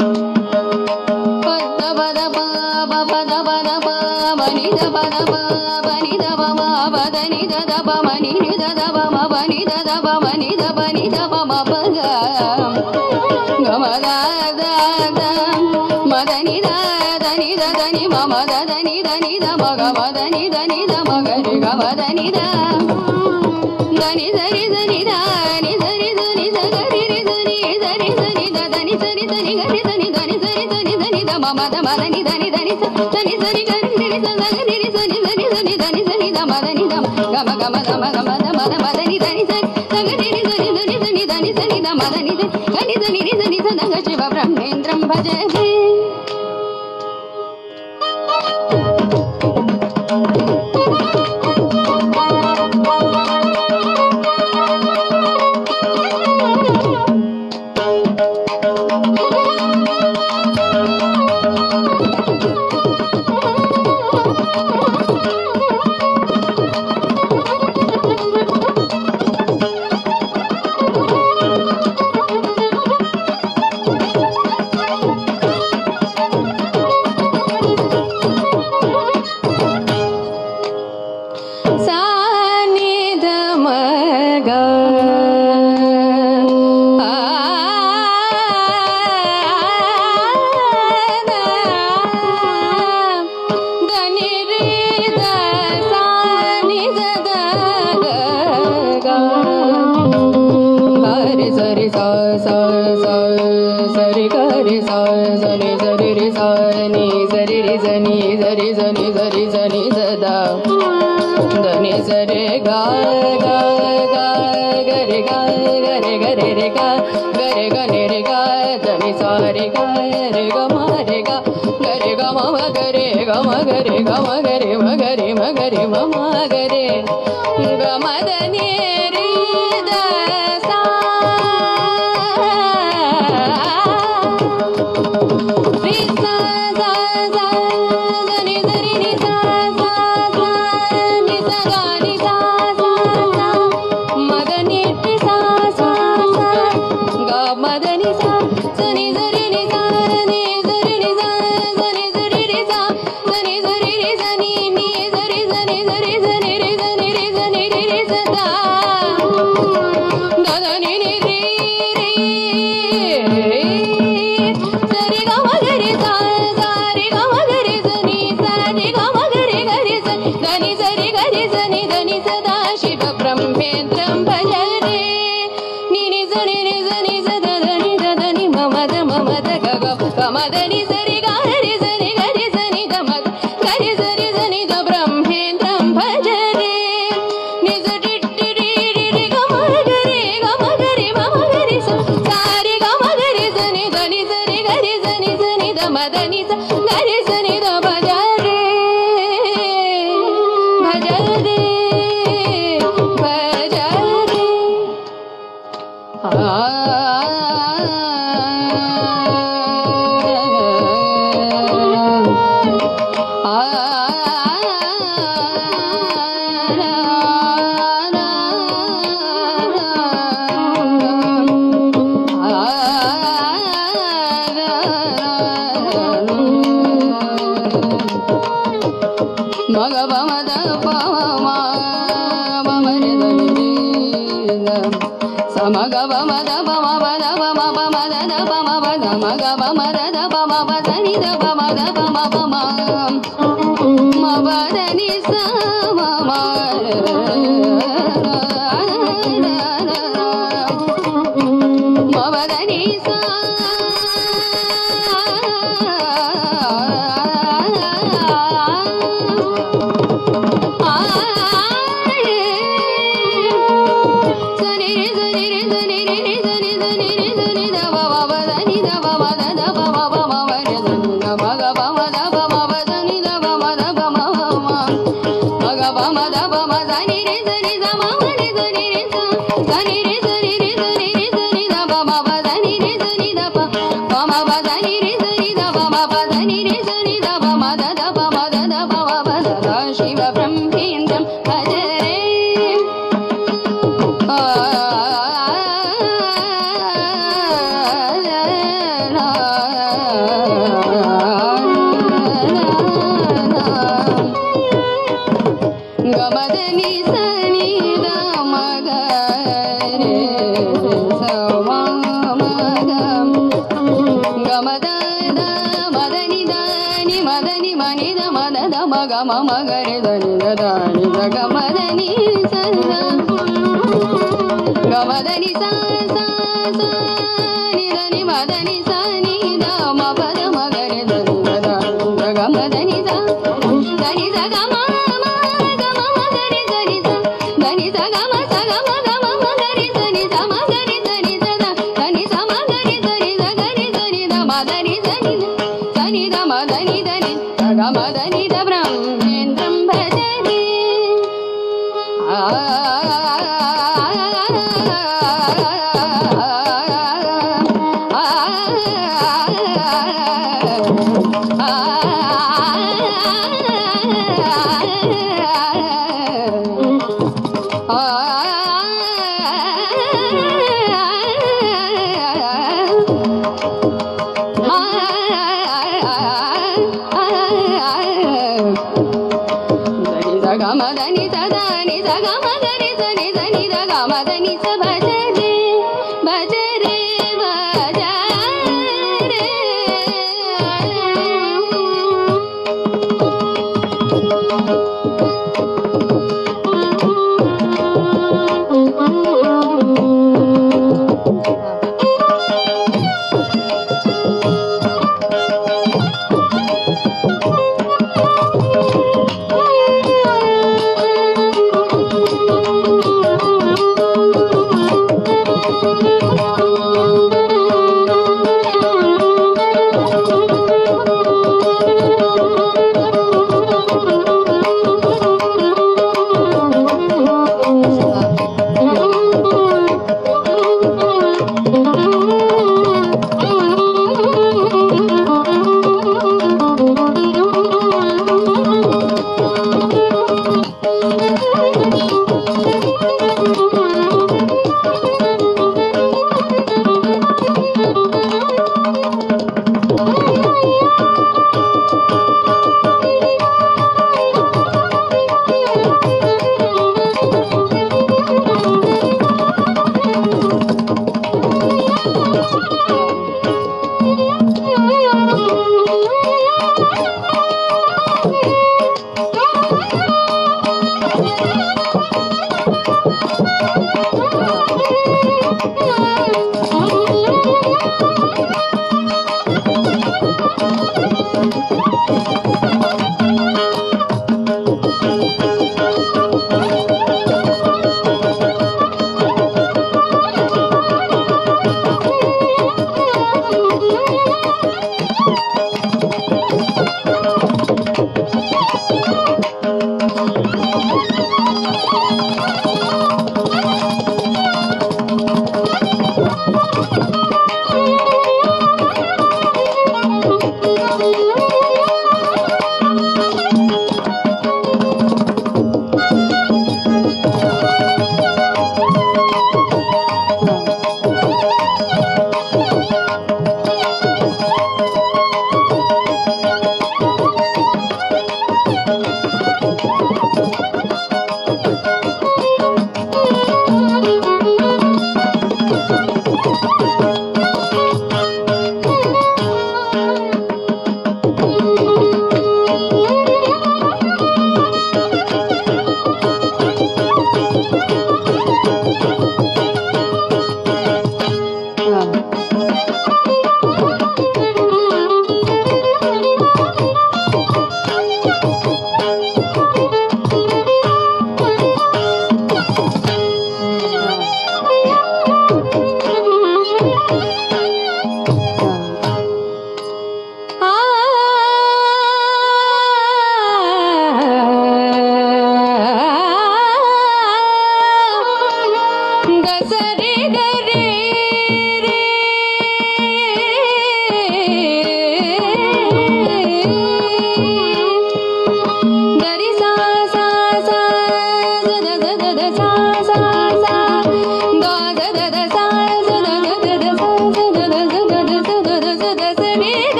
ಪದ ಪದ ಪದ ಪದ ಪ ನಿ ದ ಪದ ಪ ನಿ ದ ಪ ಮ ಪದ ನಿ ದ ದ ಪ ಮ ನಿ ದ ದ ಪ ಮ ಪ ನಿ ದ ದ ಪ ಮ ನಿ ದ ಪ ನಿ ದ ಪ ಮ ಪ ಗ ಗ ಮ ದ ದ ದ ಮ ದ ನಿ ದ ದ ನಿ ದ ದ ನಿ ಮ ಮ ದ ದ ನಿ ದ ನಿ ದ ಮ ಗ ಮ ದ ನಿ ದ ನಿ ದ ಮ ಗ ರಿ ಗ ಮ ದ ನಿ ದ ದ ನಿ ದ ರಿ ದ ನಿ ದ ನಿ ದ ರಿ ದ ನಿ ದ ಗ ರಿ ರಿ ದ ನಿ ದ ರಿ ದ ನಿ ದ ದ ನಿ ಸ ರಿ ದ ನಿ ಗ ರಿ ದ ನಿ ದ ನಿ ಸ ರಿ ದ ನಿ ದ ನಿ ದ ಮ ಮ ದ ಮ ದ ನಿ ದ ನಿ ದ ನಿ ಸ ದ ನಿ ಸ ರಿ ಗ ರಿ ರಿ ಸ ದ ಗ ರಿ ರಿ ಸ ನಿ ದ ನಿ ಸ ನಿ ದ ನಿ ಸ ನಿ ದ ಮ ದ ನಿ ದ ಮ ಗ ಮ ಗ ಮ ದ ಮ ಗ ಮ ದ ಮ ದ ಮ ದ ನಿ ದ ನಿ ಸ ದ ಗ ರಿ ರಿ ಸ ನಿ ದ ನಿ ಸ ನಿ ದ ನಿ ಸ ನಿ ದ ಮ ದ ನಿ ದ ಗ ನಿ ಸ ನಿ ರಿ ಸ ನಿ ಸ ದ ಗ ಶಿವ ಬ್ರಹ್ಮೇಂದ್ರಂ ಭಜನೆ. ಗ ಧನಿ ರೇ ದ ಸಾ ನಿ ದ ದ ಗ ಗ ರೆ ಸರಿ ಸಾ ಸಾ ಸಾ ಸರಿ ಗ ರೆ ಸಾ ಸರಿ ಸರಿ ರೆ ಸಾ ನಿ ಸರಿ ರಿ ಸನಿ ಸರಿ ಸನಿ ಸರಿ ಸನಿ ದ ಧನಿ ಸರಿ ಗ ಗ ಗ ಗರೆ ಗ ಗರೆ ಗರೆ ರೆ ಗ ಗರೆ ಗ ನೆ ರೆ ಗ ಧನಿ ಸಾ ರೆ ಗ ರೆ ಗ ಮ ರೆ ಗ ಗರೆ ಗ ಮ ಗರೆ ಗ ಮ ಗರೆ ಗ ಮ ಗರೆ ಮ ಗರೆ ಮ ಗರೆ ಮ ಮ ಗರೆ ಗ ಮ ದ ನಿ ರೆ ದ ಸಾ ರಿ ಸಾ ಸಾ ಸಾ ಧನಿ ಧರಿ ನಿ ಸಾ ಸಾ ಸಾ ನಿ ಸ ಗ ನಿ ಸಾ ಸಾ ಸಾ ಮ ದ ನಿ ಟಿ ಸಾ ಸಾ ಸಾ ಗ ಮ ದ ನಿ ಸಾ ಸ ನಿ ಧರಿ ನಿ ಸಾ ನಿ ಧರಿ ನಿ ಸಾ ಸ ನಿ ಧರಿ ರಿ ಸಾ ಸ ನಿ ಧರಿ ರಿ ಸ ನಿ ನಿ ಧರಿ ಸ ನಿ ಧರಿ ಸ ನಿ ರಿ ಸ ನಿ ರಿ ಸ ನಿ ರಿ ರಿ ಸ ದ ದ ದ ನಿ ನಿ ರಿ ರಿ ಸರಿ ಗ ಮ ಗರಿ ಸಾ ಸಾ ರಿ ಗ ಮ ಗರಿ ಸ ನಿ ಸ ರಿ ಗ ಮ ಗರಿ ಗರಿ ಸ ಧನಿ ಸರಿ ಗರಿ ಸ ನಿ ಧನಿ ಸದಾ ಶಿವ ಬ್ರಹ್ಮೇಂದ್ರಂ ಭಜರೆ ನಿ ನಿ ಸ ನಿ ನಿ ಸ ನಿ ಸ ದ ದ ನಿ ದ ದ ನಿ ಮ ಮ ದ ಗ ಗ ಗ ಮ ದ ನಿ ಸರಿ ಗ ರಿ ಸ ನಿ ಗರಿ ಸ ನಿ ದ ಮ ಗರಿ ಸ ರಿ ಸ ನಿ ದ ಬ್ರಹ್ಮೇಂದ್ರಂ ಭಜರೆ ನಿ ಸ ಟಿ ಟಿ ರಿ ರಿ ರಿ ಗ ಮ ಗರಿ ಮ ಮ ಗರಿ ಸ ಸಾ ರಿ ಗ ಮ ಗರಿ ಸ ನಿ ದ ನಿ ಸ ರಿ ಗರಿ ಸ ನಿ ದ ಮ ದ ನಿ ಸ ಗರಿ ಸ ನಿ ದ ಭಜರೆ ಭಜರೆ ಭಜರೆ ಮಗ ಬಮ ದ ಪ ಮ ಮ ಮ ರೆ ದ ನಿ ರಿ ದ ಸ ಮ ಗ ಬ ಮ ದ ಪ ಮ ಪ ದ ಪ ಮ ಪ ಮ ದ ದ ಪ ಮ ಪ ದ ಮ ಗ ಬ ಮ ದ ದ ಪ ಮ ಪ ದ ನಿ ದ ಪ ಮ ದ ಪ ಮ ಪ ಮ ಮ ಪ ದ ನಿ ಸ ಮ ಮ ಮ ಪ ದ ನಿ ಸ ಶಿವ ಬ್ರಹ್ಮೇಂದ್ರಂ ಭಜರೆ ಗಮದ ನಿ ಸ ನಿ ದ ಮ ಗ ರೆ ಸ ಮ ಮ ಗ ಗಮದ ದ ಮದ ನಿ ದ ನಿ ಮದ ನಿ ಮ ನಿ ದ ಮ ದ ದ ಮ ಗ ಮ ಮ ಗ ರೆ ದ ನಿ ದ ದ ನಿ ದ ಗ ಮ ದ ನಿ ಸ ದ ಗ ಮ ದ ನಿ ಸ ಸ ಸ ನಿ ದ ನಿ ಮ ದ ನಿ ಸ ನಿ ದ ಮ ಪ ದ ಮ ಗ ರೆ ದ ನಿ ದ ದ ಗ ಮ ದ ನಿ ಸ ದ ನಿ ಸ ಗ ಮ ಮ ಗ ಮ ಮ ಗ ರೆ ದ ನಿ ಸ ದ ನಿ ಸ ಗ ಮ ಸ ಗ ಮ ಗ ಮ ಮ ಗ ರೆ ದ ನಿ ಸ ಮ ಗ ರೆ ದ ನಿ ಸ ದ ದ ನಿ ಸ ಮ ಗ ರೆ ದ ನಿ ಸ ಗ ರೆ ದ ನಿ ದ ಮ ದ ನಿ ಸ ನಿ ದ ನಿ ದ ಮ ದ ನಿ ದ ನಿ ಗ ಮ ದ ನಿ ದ ಬ್ರಹ್ಮೇಂದ್ರಂ ಭಜರೆ ಗ ಮ ದ ನಿ ಸ ದ ನಿ ಸ ಗ ಮ ಗ ರಿ ಸ ನಿ ಸ ನಿ ದ ಗ ಮ ಪದನಿ ಸ ಭಜರೆ ಭಜರೆ ಭಜರೆ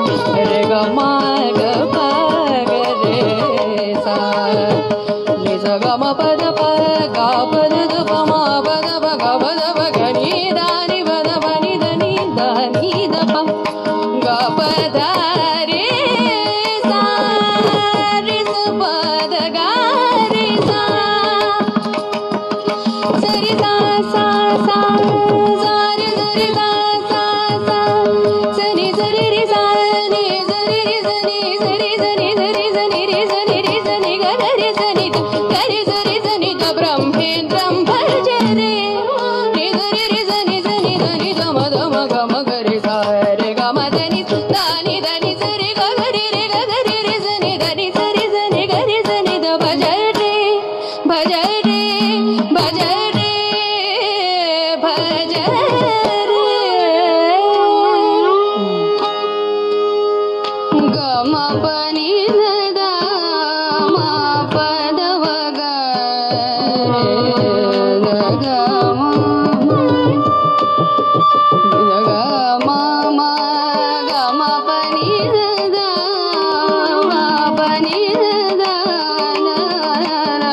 Lisa ಗ ಮ ಪದ ಪ ಗ ಪದ ದ ಪ ಮ ಪದ ಪ ಗ ಪದ ಪ ಗ ನೀ ದ ನಿ ಪದ ಪ ನಿ ದ ನಿ ದ ನಿ ದ ಪ ಗ ಪದ ರೇ ಸಾ ರಿ ಸ ಪದ ಗ ರೇ ಸಾ ಸರಿ ಸಾ ಸಾ ಸಾ ಸಾ ರಿ ಸರಿ ಸಾ ಸಾ ಸಾ ಸರಿ ಸರಿ ರಿ ಸಾ ನಿ ಸರಿ ರಿ ಸನಿ ಸರಿ ಸನಿ ಸರಿ ಸನಿ ರಿ ಸನಿ ರಿ ಸನಿ ಗ ರಿ ಸನಿ ಗ ರಿ ಸರಿ ಸನಿ ಗ ಬ್ರಹ್ಮೇಂದ್ರಂ ಭಜ ರೇ ರಿ ಸರಿ ರಿ ಸನಿ ಸನಿ ಧನಿ ದ ಮ ದ ಮ ಗ ಮ ಗ ರಿ ಸಾ ರೆ ಗ ಮ ಧನಿ ದಾನಿ ಧನಿ ಸರಿ ಗ ರಿ ರೆ ಗ ರಿ ರಿ ಸನಿ ಧನಿ ಸರಿ ಸನಿ ಗ ರಿ ಸನಿ ದ ಭಜ ರೇ ಭಜ ರೇ ಭಜ ರೇ ಭಜ ರೇ ಗ ಮ ಪ ನಿ ದ ದ ಮ ಪ ದ ವ ಗ ರೇ ದ ಗ ಮ ದ ಗ ಮ ಮ ಗ ಮ ಪ ನಿ ದ ದ ಮ ಪ ನಿ ದ ದ ನ ರ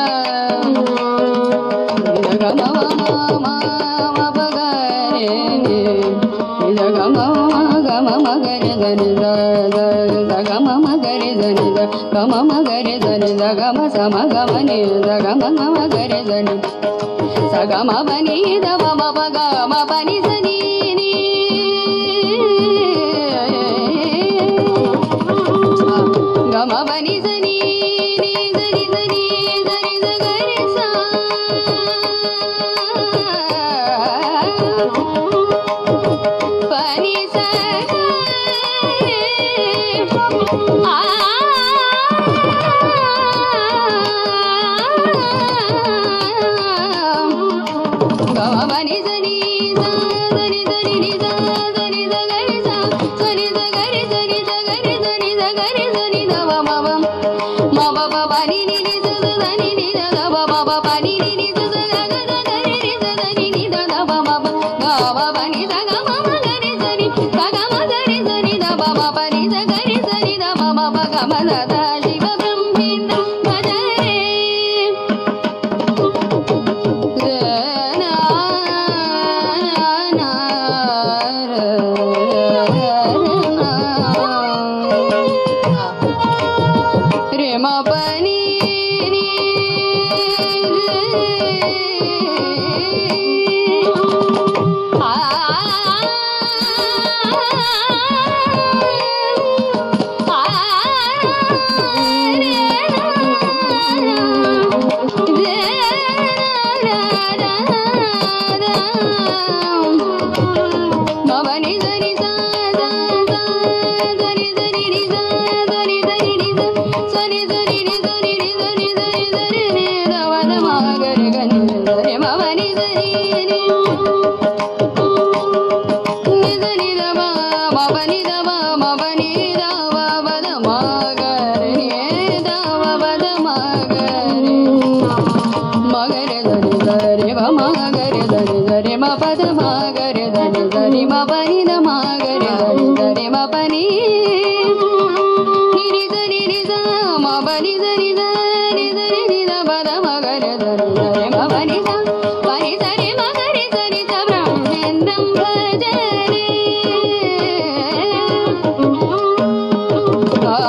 ಗ ಮ ಮ ಮ ಪ ಗ ರೇ ನಿ ದ ಗ ಮ ಮ ಗ ರೆ ದ ನಿ ದ ದ ಗ ಮ ಗ ರೆ ದ ನಿ ದ ಗ ಮ ಗ ರೆ ದ ನಿ ದ ಗ ಮ ಸ ಮ ಗ ಮ ನಿ ದ ಗ ಮ ಗ ರೆ ದ ನಿ ಸ ಗ ಮ ಪ ನಿ ದ ಮ ಮ ಪ ಗ ಮ ಪ ನಿ ಸ ನಿ ನಿ ಗ ಮ ಪ ನಿ ಸ ನಿ ನಿ ಸ ನಿ ಸ ನಿ ಸ ನಿ ಸ ಗ ರೆ ಸಾ ಪ ನಿ ಸ ಗ ರೇ ಆ ಗ ಮ ಪ ನಿ ಸ ನಿ ಸ ಸ ನಿ ಸ ನಿ ನಿ ಸ ಸ ನಿ ಸ ಗ ರೆ ಸಾ ಸ ನಿ ಸ ಗ ರೆ ಸ ನಿ ಸ ಗ ರೆ ಸ ನಿ ಸ ಗ ರೆ ಸ ನಿ ದ ಮ ಮ ಪ ಮ ಪ ಪ ಪ ನಿ ನಿ ನಿ ಸ ಸ ಸ ನಿ ನಿ ದ ದ ಪ ಮ ಪ ಪ ನಿ ನಿ ನಿ ಸ ಸ ಗ ಗ ದ ಗ ರೆ ರಿ ಸ ಸ ನಿ ನಿ ದ ದ ಪ ಮ ಪ ಗ ಮ ಪ ನಿ ಸ ಗ ಮ ಮ ಗ ರೆ ಸ ನಿ ಸ ಗ ಮ ಗ ರೆ ಸ ನಿ ದ ಪ ಮ ಪ ನಿ ಸ ಗ ರೆ ಸ ನಿ ದ ಮ ಮ ಪ ಗ ಮ ದ ದ ಶಿವ ಬ್ರಹ್ಮೇಂದ್ರ ಭಜ ರೇ ರ ನ ನ ನ ರ ರೇ ಮ ಪ ನಿ ನಿ ಆ ಆ ರೇ ಮ ಪ ನಿ ಸ ನಿ ಸ ಸ ಸ ಸ ನಿ ಸ ನಿ ನಿ ಸ ಸ ನಿ ಸ ನಿ ನಿ ಸ ಸ ನಿ ಸ ನಿ ನಿ ಸ ನಿ ನಿ ಸ ನಿ ಸ ನಿ ಸ ರಿ ರಿ ದ ವ ದ ಮ ಗ ರೆ ಗ ನಿ ಸ ರೆ ಮ ಪ ನಿ ಸ ನಿ ನಿ ನಿ ಸ ನಿ ದ ಮ ಮ ಪ ನಿ ದ ಮ ಮ ಪ ನಿ ದ ವ ಪ ದ ಮ ಗ ರೆ ನಿ ದ ವ ಪ ದ ಮ ಗ ರೆ ಮ ಗ ರೆ ದ ನಿ ದ ರೆ ಮ ಮ ಗ ರೆ ದ ನಿ ದ ರೆ ಮ ಪ ದ ಮ ಗ ರೆ ದ ನಿ ದ ರಿ ಮ ಪ ನಿ ದ ಮ ಗ ರೆ ದ ನಿ ದ ರೆ ಮ ಪ ನಿ ನಿ ನಿ ಸ ನಿ ನಿ ಸ ಮ ಪ ನಿ ಸ ನಿ ಸ ನಿ ಸ ರಿ ನಿ ದ ಪ ದ ಮ ಗ ರೆ ದ ನಿ ದ ರೆ ಮ ಪ ನಿ ಸ ರೆ ಮ ಗ ರೆ ಸ ನಿ ಸ ಬ್ರಹ್ಮೇಂದ್ರಂ ಭಜ ರೇ ಆ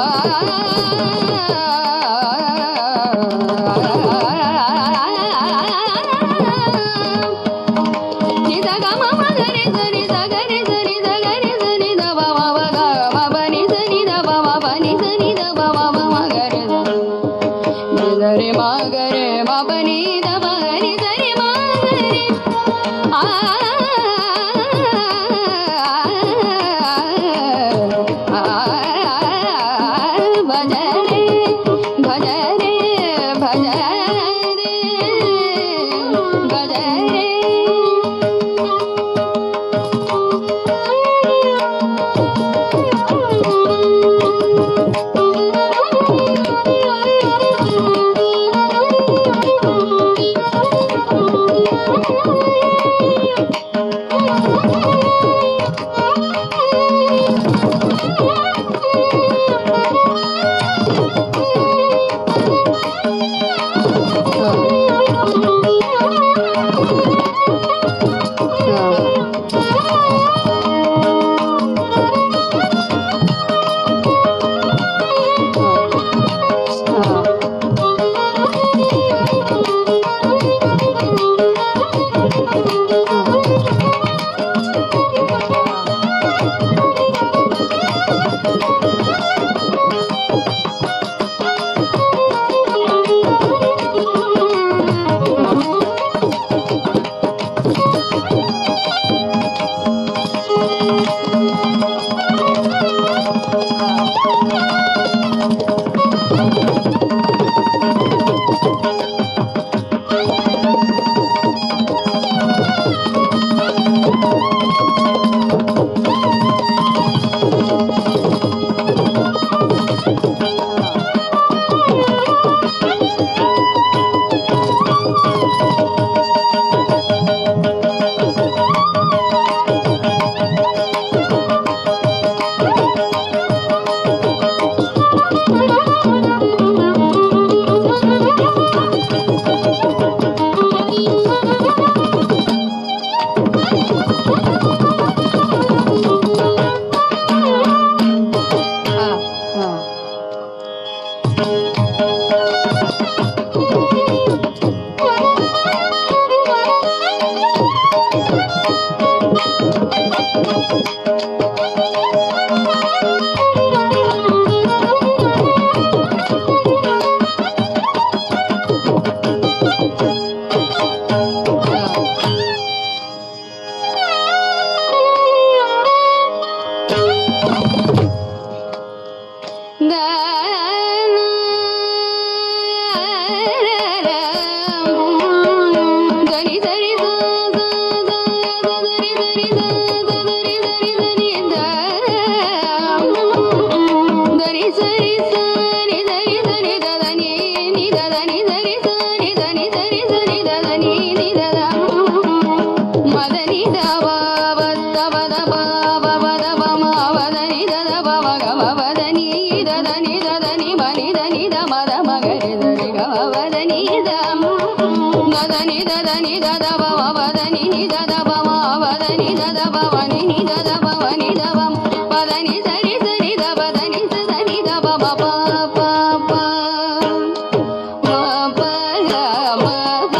దని దని దద బమ పదని ని దద బమ పదని దద బమ ని దద బమ ని దద పదని సరి సరి ద పదని సని ద బమ ప ప ప మ ప గ మ ప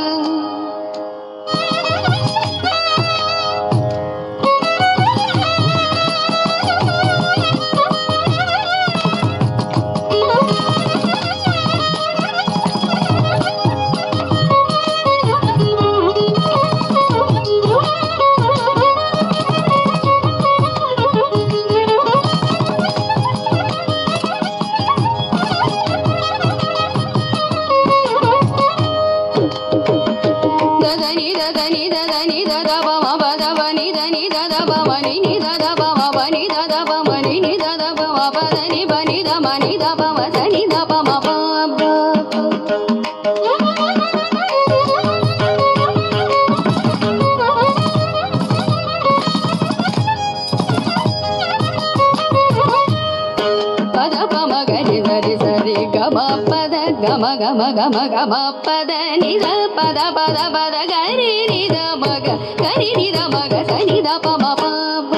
దని దని దని దద బమ పద బని దని దద బమ ని దద బమ బని దద బమ ని దద బమ పదని బని ద మని ద బమ సని ద బమ ప పద పమ గరి సరి సరి గమ పద గమ గమ గమ గమ పద ని ద పద పద పద గరి ని ద మగ గరి ని ద మగ సని ద పమ ప ప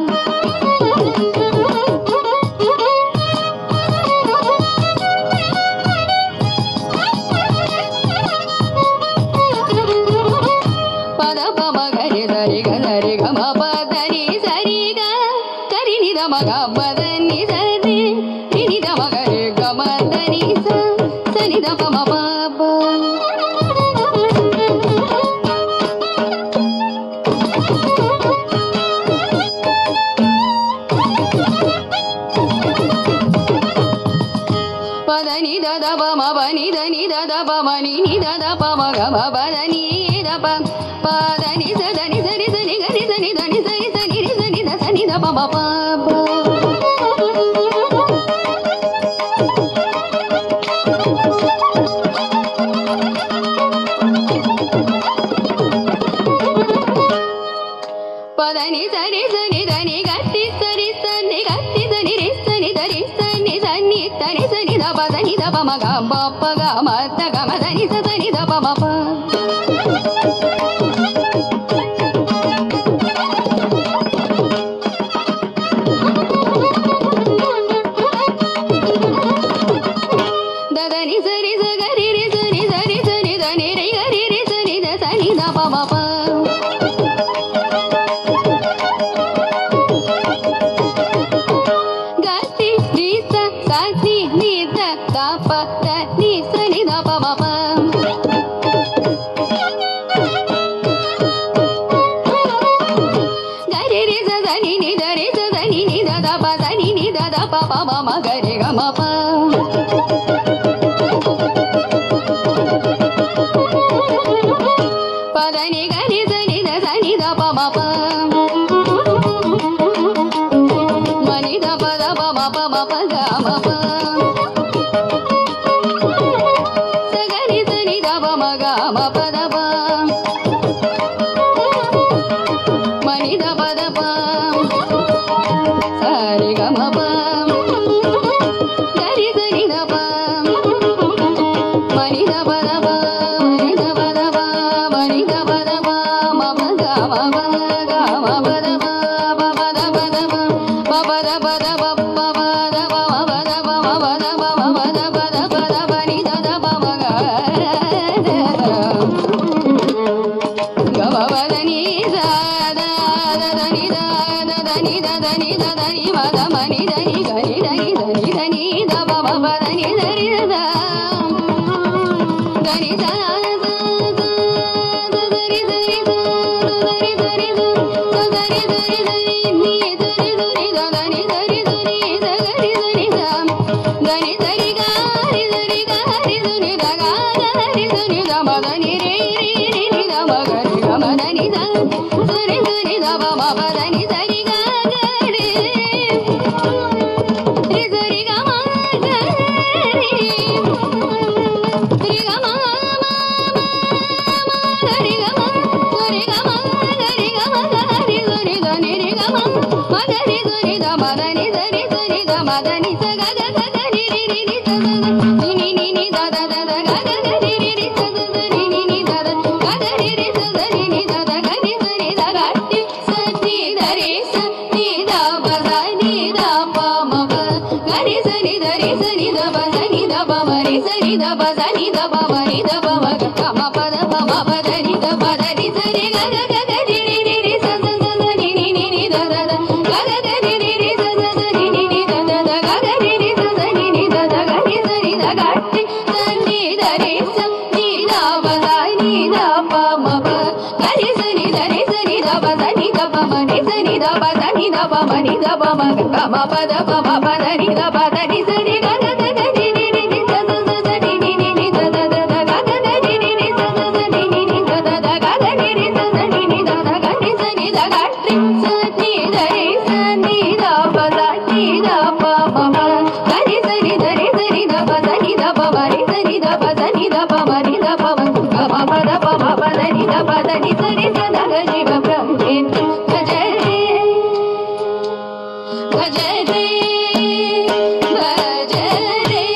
పద పమ గరి సరి గమ పద ని సరి గ గరి ని ద మగ పద ని సరి ని ద మగ రి గమ ద ని స సని ద పమ ప ప పదని దద బమ బని దని దద బమ ని దద పమ గమ పదని ద ప పదని సదని సరి సని గని సని దని సరి సని రి సని ద సని ద పమ ప ప పదని సరి సని దని గట్టి సరి సని గట్టి సని రి సని దరి సని సని తని సని ద పదని ద పమ గ ప ప గ మ ద గ మ దని స సని ద పమ ప దదని సరి స గరి రి సని సరి సని దని రి గరి రి సని ద సని ద పమ ప గట్టి రి స సని ని ద ద ప ద ని సని ద పమ ప గరి రి స సని ని ద రి స సని ని ద ద ప సని ని ద ద ప ప మ మ గరి గ మ ప పదని గని సని ద సని ద పమ ప మని ద ప ద పమ ప మ ప గ మ ప స గని సని ద పమ గ మ ప ద ప మని ద ప ద ప సరి గ మ ప గరి సని ద ప మని ద ప ద ప మని ద ప ద ప మని ద ప ద ప మ ప గ మ ప గ మ ప ద ప ప ప ద ప ద ప ప ప ద ప ద ప ప ప ద ప మ ప ద ప మ ప ద ప మ ప ద ప ద ప ద ప ని ద ద ప మ గ ద గ మ ప ద ని ద ద ద ద ని ద ద ద ని ద ద ని ద ద ని మ ద మ ని ద ని గ ని ద ని ద ని ద ని ద ప మ ప ద ని ద ని ద ద ద ని ద ದ ಪ ದ ನಿ ದ ಪ ಮ ನಿ ದ ಪ ಮ ಗ ಪ ಮ ಪ ದ ಪ ಮ ಪ ದ ನಿ ದ ಪ ದ ನಿ ಸ ರಿ ಗ ಗ ಗ ಗ ರಿ ರಿ ರಿ ರಿ ಸ ಸ ಸ ಸ ನಿ ನಿ ನಿ ನಿ ದ ದ ದ ಗ ಗ ಗ ರಿ ರಿ ರಿ ಸ ಸ ಸ ನಿ ನಿ ನಿ ದ ದ ದ ಗ ಗ ರಿ ರಿ ಸ ಸ ನಿ ನಿ ದ ದ ಗ ನಿ ಸ ನಿ ದ ಗ ಟಿ ಸ ನಿ ದ ರಿ ಸ ನಿ ದ ಪ ದ ನಿ ದ ಪ ಮ ಪ ಗ ರಿ ಸ ನಿ ದ ರಿ ಸ ನಿ ದ ಪ ದ ನಿ ದ ಪ ಮ ನಿ ಸ ನಿ ದ ಪ ದ ನಿ ದ ಪ ಮ ನಿ ದ ಪ ಮ ಗ ಗ ಮ ಪ ದ ಪ ಮ ಪ ದ ನಿ ದ ಪ ದ ನಿ ಸ ರಿ ಗ ಗ ಗ ಗ ರಿ ರಿ ರಿ ರಿ ಸ ಸ ಸ ಸ ನಿ ನಿ ನಿ ನಿ ದ ದ ದ ದ ಗ ಗ ಗ ರಿ ರಿ ರಿ ಸ ಸ ಸ ನಿ ನಿ ನಿ ದ ದ ದ ಗ ಗ ರಿ ರಿ ಸ ಸ ನಿ ನಿ ದ ದ ಗ ನಿ ಸ ನಿ ದ ಗ ಟಿ ಸ ನಿ ದ ರಿ ಸ ನಿ ದ ಪ ದ ನಿ ದ ಪ ಮ ಪ ಗ ರಿ ಸ ನಿ ದ ರಿ ಸ ನಿ ದ ಪ ದ ನಿ ದ ಪ ಮ ರಿ ಸ ನಿ ದ ಪ ದ ನಿ ದ ಪ ಮ ನಿ ದ ಪ ಮ ಗ ಮ ಪ ದ ಪ ಮ ಪ ದ ನಿ ದ ಪ ದ ನಿ ಸ ರಿ ಸ ದ ಗ ಶಿವ ಬ್ರಹ್ಮೇ ಭಜ ರೇ ಭಜ ರೇ ಭಜ ರೇ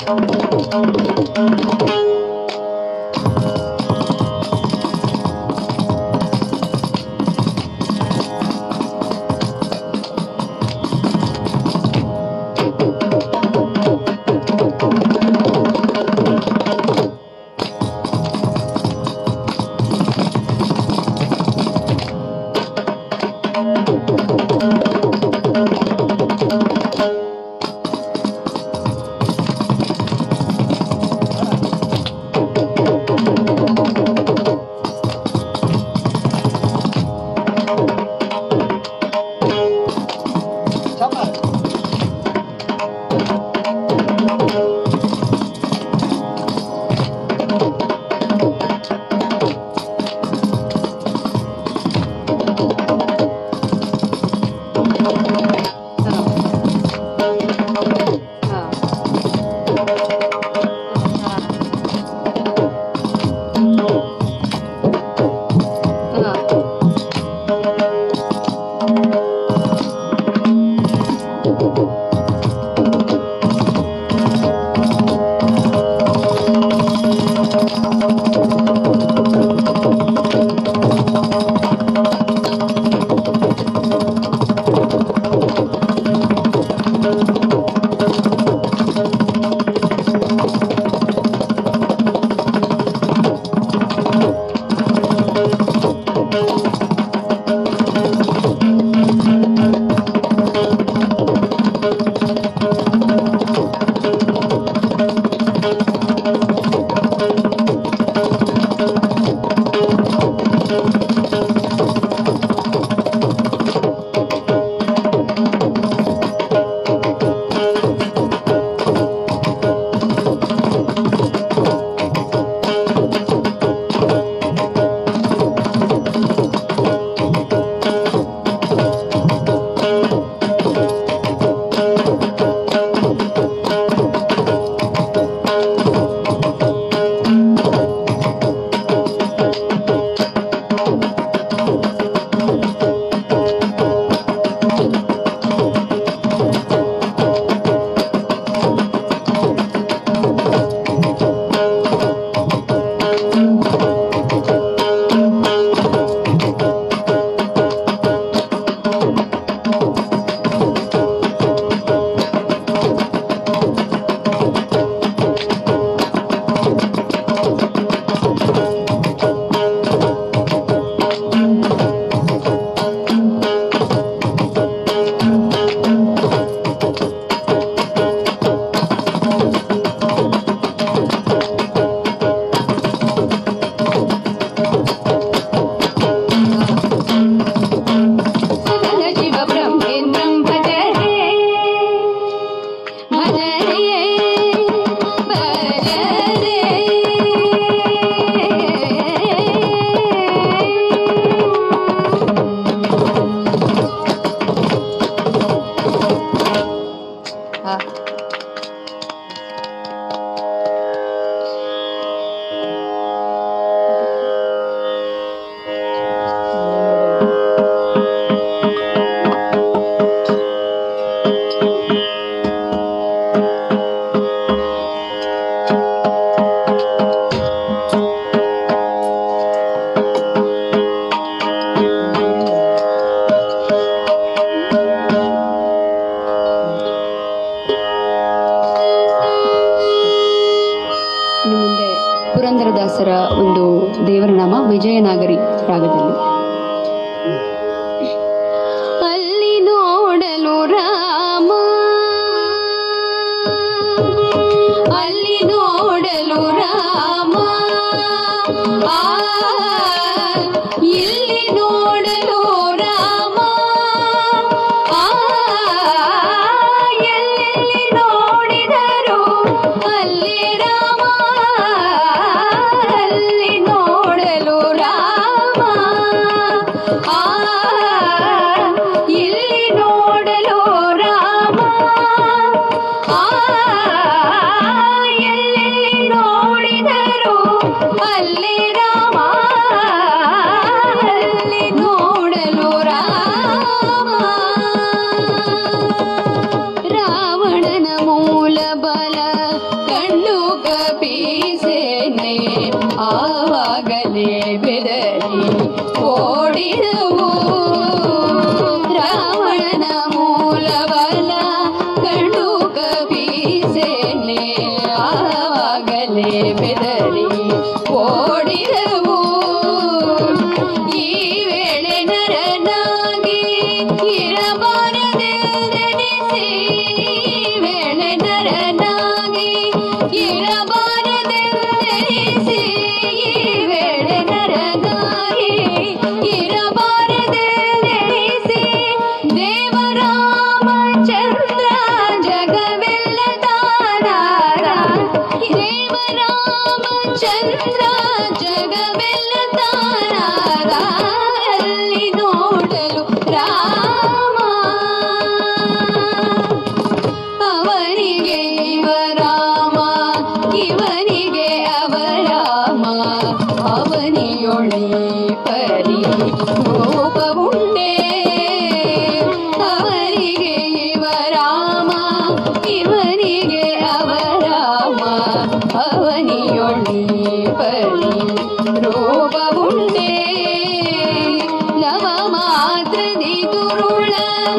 ಪುರಂದರದಾಸರ ಒಂದು ದೇವರ ನಾಮ ವಿಜಯನಾಗರಿ ರಾಗದಲ್ಲಿ.
ಅಲ್ಲಿ ನೋಡಲು ರಾಮ, ಅಲ್ಲಿ ನೋಡಲು ರಾಮ, ಇಲ್ಲಿ ನೋಡಲು ರಾಮ, ಎಲ್ಲಿ ನೋಡಿದರು ಅಲ್ಲಿ ರಾಮ, ಅಲ್ಲಿ ನೋಡಲು ರಾಮ, ಇಲ್ಲಿ ನೋಡಲು ರಾಮ, ಎಲ್ಲಿ ನೋಡಿದರು ಅಲ್ಲಿ ರಾಮ, ಅಲ್ಲಿ ನೋಡಲು ರಾಮ. ರಾವಣನ ಮೂಲ ಬಲ ಆವಾಗಲೇ ಬೆದರಿ ಓಡಿದವು ರಾವಣನ ಮೂಲಬಲ ಕಂಡು ಕಪಿಸೇನೆ ಆವಾಗಲೇ ಬೆದರಿ ಓಡಿದವು ಈ ವೇಳೆ ನರನಾಗಿ ಇರಬಾರದೆಂದೆನಿಸಿ ವೇಳೆ ನರನಾಗಿ ಇರಬಾರದೆಂದೆನಿಸಿ ಈ ವೇಳೆ ನರನಾಗಿ ಇರಬಾರದೆಂದೆನಿಸಿ ದೇವರಾಮಚಂದ್ರ ಜಗವೆಲ್ಲ ತಾನಾರ ದೇವರಾಮಚಂದ್ರ ಜಗವೆಲ್ಲ ತಾನಾರ ಅಲ್ಲಿ ನೋಡಲು ರಾಮ ಅವನಿಗೆ ಇವರಾಮ ಇವನಿಗೆ ಅವರಾಮ ಅವನಿಯೊಳಿ ಪರಿ ರೂಪವುಂಟೆ ಅವನಿಗೆ ಇವರಾಮ ಇವನಿಗೆ ಅವರಾಮ ಅವನಿಯೊಳಿ ಪರಿ ರೂಪವುಂಟೆ ನವ ಮಾತ್ರದಿ ದುರುಳ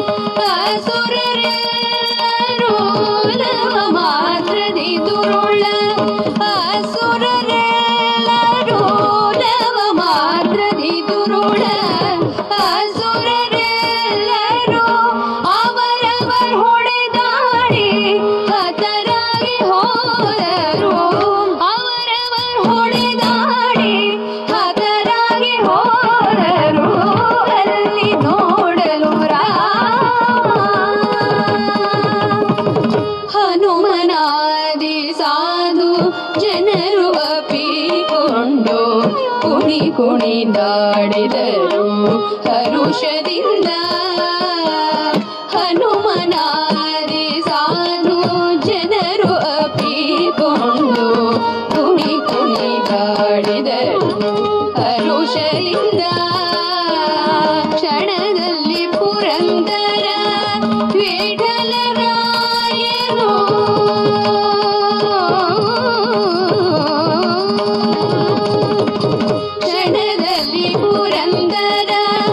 ಅಸುರರೆಲ್ಲರೂ ನವ ಮಾತ್ರದಿ ದುರುಳ ಅಸುರರೆಲ್ಲರೂ ನವ ಮಾತ್ರದಿ ದುರುಳ ಅಸುರರೆಲ್ಲರೂ ಅವರವರ್ ಹೊಡೆದಾಡಿ ಹತರಾಗಿ ಹೋದರು ಅವರವರ್ ಹೊಡೆದಾಡಿ ಹತರಾಗಿ ಹೋದರು ಅಲ್ಲಿ ನೋಡಲು ಹನುಮನಾದಿ ಸಾಧು ಜನರು ಅಪ್ಪಿಕೊಂಡು ಕುಣಿ ಕುಣಿದಾಡಿದರು ಹರುಷದಿಂದ ಹನುಮನಾದಿ ಸಾಧು ಜನರು ಅಪ್ಪಿಕೊಂಡು ಕುಣಿ ಕುಣಿದಾಡಿದರು ಹರುಷದಿಂದ ಕ್ಷಣದಲ್ಲಿ ಪುರಂದರ ವಿಠಲರಾಯನು ಕ್ಷಣದಲ್ಲಿ ಪುರಂದರ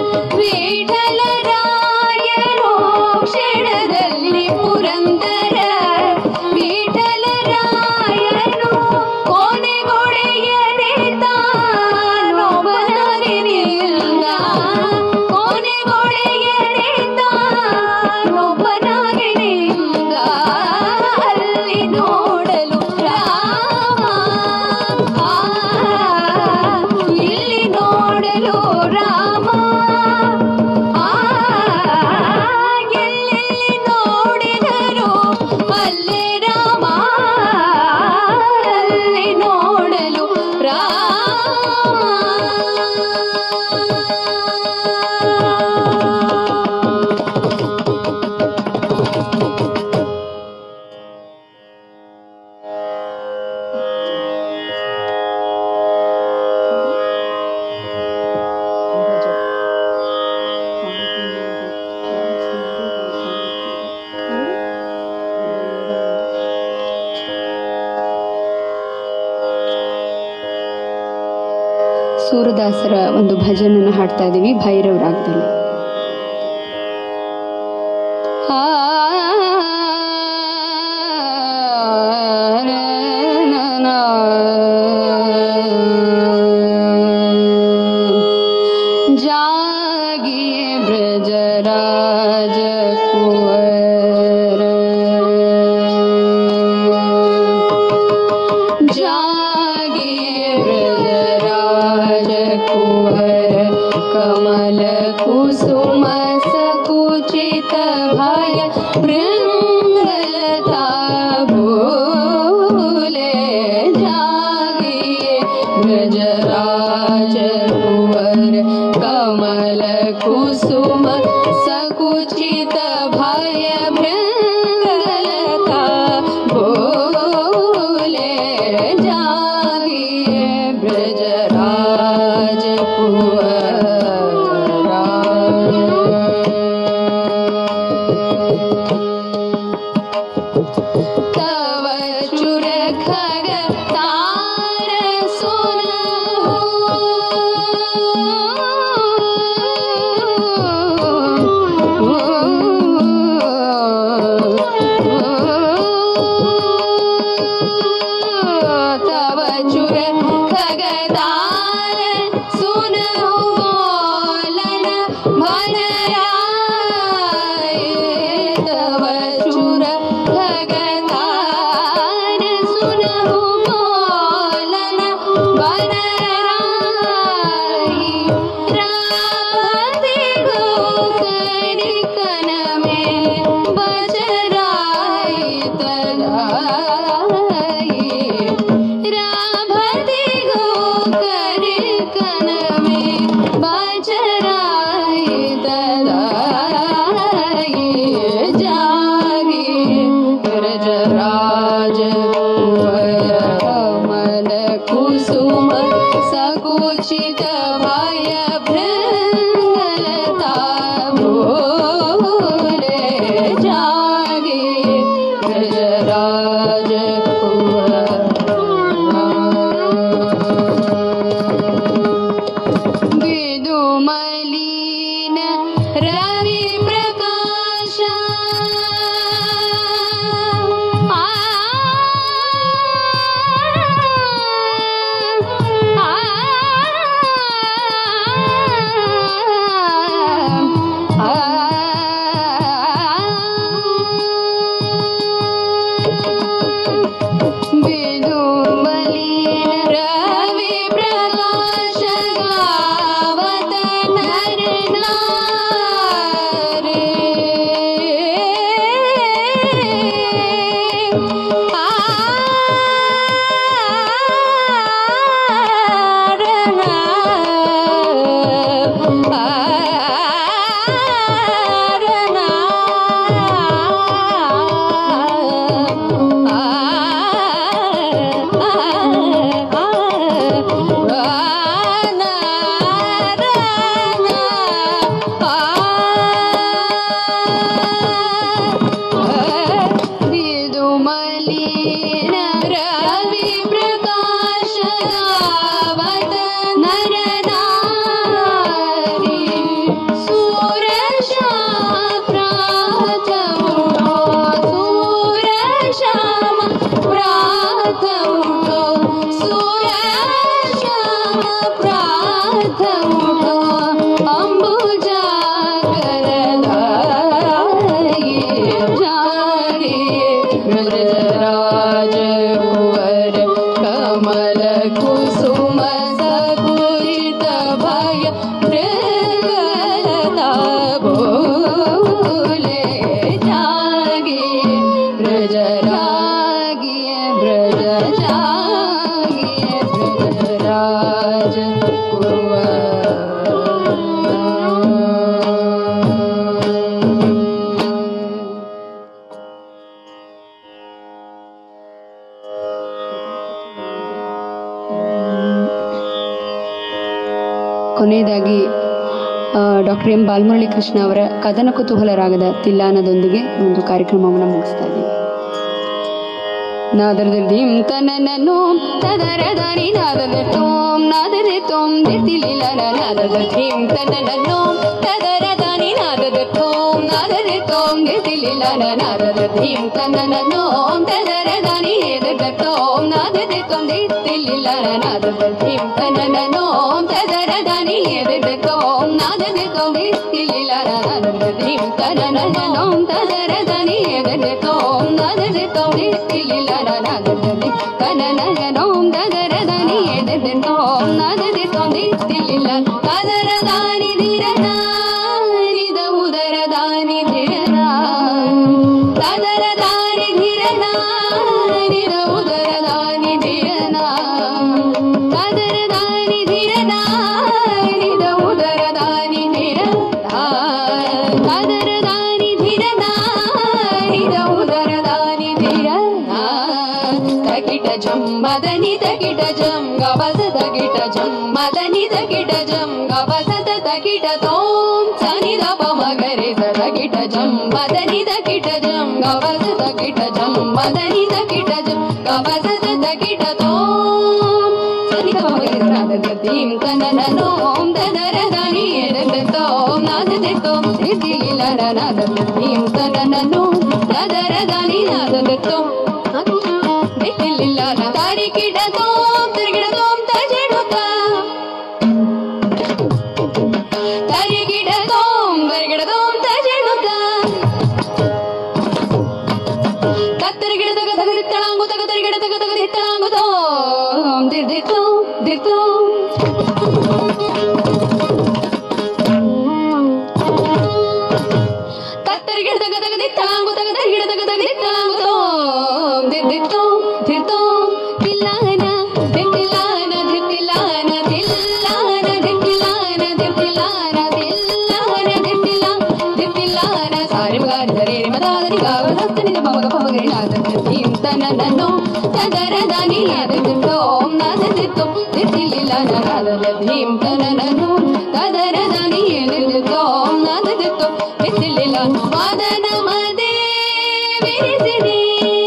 ವಿಠಲರಾಯನು ಕ್ಷಣದಲ್ಲಿ ಪುರಂದರ ವಿಠಲರಾಯನು ಕೊನೆಗೊಡೆಯದೆ ತಾನೊಬ್ಬನಾಗಿ ನಿಲ್ಲ ಕೊನೆಗೊಡೆಯದೆ ತಾನೊಬ್ಬನಾಗಿ ನಿಲ್ಲ ಅಲ್ಲಿ ನೋಡಲು ರಾಮ ಇಲ್ಲಿ ನೋಡಲು ರಾಮ ಎಲ್ಲೆಲ್ಲಿ ನೋಡಿದರು ಅಲ್ಲೇ ರಾಮ ಅಲ್ಲಿ ನೋಡಲು
ಸೂರದಾಸರ ಒಂದು ಭಜನನ್ನು ಹಾಡ್ತಾ ಇದ್ದೀವಿ ಭೈರವ ರಾಗದಲ್ಲಿ.
जागिए ब्रजराज कुंवर जागिए ब्रजराज कुंवर कमल कुसुम सकुचित भय भृंगलता भूले जागिए ब्रजराज कुंवर कमल कुसुम सकुचित भय भृंगलता भूले जागिए ब्रजराज कुंवरा
ಕೊನೆಯದಾಗಿ ಡಾಕ್ಟರ್ ಎಂ ಬಾಲಮುರಳಿ ಕೃಷ್ಣ ಅವರ ಕದನ ಕುತೂಹಲ ರಾಗದ ತಿಲ್ಲಾನದೊಂದಿಗೆ ಒಂದು ಕಾರ್ಯಕ್ರಮವನ್ನು ಮುಗಿಸ್ತಾ ಇದ್ದೀವಿ. ನಾದರದ ಧೀಂ ತನನನು ತದರದನಿ ನಾದದ ತೋಂ ನಾದದ ತೋಂ ದಿತಿಲಿಲ ನಾದದ ಧೀಂ ತನನನು ತದರದನಿ ನಾದದ ತೋಂ ನಾದದ ತೋಂ ದಿತಿಲಿಲ ನಾದದ ಧೀಂ ತನನನು ತದರದನಿ ಎದದ ತೋಂ ನಾದದ ತೋಂ ದಿತಿಲಿಲ ನಾದದ ಧೀಂ ತನನನು ತದರದನಿ ಎದದ ತೋಂ ನಾದದ ತೋಂ ದಿತಿಲಿಲ ನಾದದ ಧೀಂ ತನನನು ತದರದನಿ ಎದದ ತೋಂ ನಾದದ ತೋಂ ದಿತಿಲಿಲ ನಾದದ ತನನನು ತದರದನಿ ಎದದ ತೋಂ ನಾದದ ತೋಂ ದಿತಿಲಿಲ ತದರದನಿ ಧಿರನ ನಿದ ಉದರದಾನಿ ಧಿರನ ತದರದಾನಿ ಧಿರನ ನಿದ ಉದರದಾನಿ ಧಿರನ ತದರದಾನಿ ಧಿರನ ನಿದ ಉದರದಾನಿ ಧಿರನ ತದರದಾನಿ ಧಿರನ ನಿದ ಉದರದಾನಿ ಧಿರನ ತಕಿಟ ಜಮ್ಮದನಿ ತಕಿಟ ಜಂ ಗಬಸ ತಕಿಟ ಜಮ್ಮದನಿ ತಕಿಟ ಜಂ ಗಬಸ ತಕಿಟ ತೋಂ ಸನಿದ ಪಮಗರೆ ತಕಿಟ ಜಮ್ಮದನಿ ತಕಿಟ ಜಂ ಗಬಸ ತಕಿಟ ಜಮ್ಮದನಿ ತಕಿಟ ಜಂ ಗಬಸ ತಕಿಟ ತೋಂ ಸನಿದ ಪಮಗರೆ ನಾದದ ಧೀಂ ತನನನು ಓಂ ತದರದನಿ ಎದದ ತೋಂ ನಾದದ ತೋಂ ದಿತಿಲಿಲ ನಾದದ ಧೀಂ ತನನನು ತದರದನಿ ನಾದದ ತೋಂ ದಿತಿಲಿಲ ತಾರಿಕಿಡ ತೋಂ ತಿರುಗಿಡ ತೋಂ ತಜೆಡುತ್ತ ತಾರಿಕಿಡ ತೋಂ ಬರಿಗಿಡ ತೋಂ ತಜೆಡುತ್ತ ತತ್ತರಿಗಿಡ ತಗ ತಗ ದಿತ್ತಳಾಂಗು ತಗ ತರಿಗಿಡ ತಗ ತಗ ದಿತ್ತಳಾಂಗು ತೋಂ ದಿರ್ದಿತ್ತು ದಿರ್ತು ತತ್ತರಿಗಿಡ ತಗ ತಗ ದಿತ್ತಳಾಂಗು ತಗ ತರಿಗಿಡ ತಗ ತಗ ದಿತ್ತಳಾಂಗು ತೋಂ
ದಿತ್ತು ದಿತ್ತು ತಿಲ್ಲಾನ ದಿತ್ತಿಲಾನ ದಿತ್ತಿಲಾನ ತಿಲ್ಲಾನ ದಿತ್ತಿಲಾನ ದಿತ್ತಿಲಾನ ತಿಲ್ಲಾನ ದಿತ್ತಿಲಾ ದಿತ್ತಿಲಾನ ಸಾರಿ ಮಗಾರಿ ಸರಿ ಮದಾದರಿ ಗಾವದಸ್ತನಿ ಮಗ ಪಮಗರಿ ನಾದ ಭೀಮ್ ತನನನು ತದರದಾನಿ ಅದದಿತ್ತೋ ನಾದದಿತ್ತೋ ದಿತ್ತಿಲಿಲಾನ ನಾದದ ಭೀಮ್ ತನನನು ತದರದಾನಿ ಎದಿತ್ತೋ ನಾದದಿತ್ತೋ ದಿತ್ತಿಲಿಲ ವಾದನ ಮದೇ ವಿರಿಸಿದೆ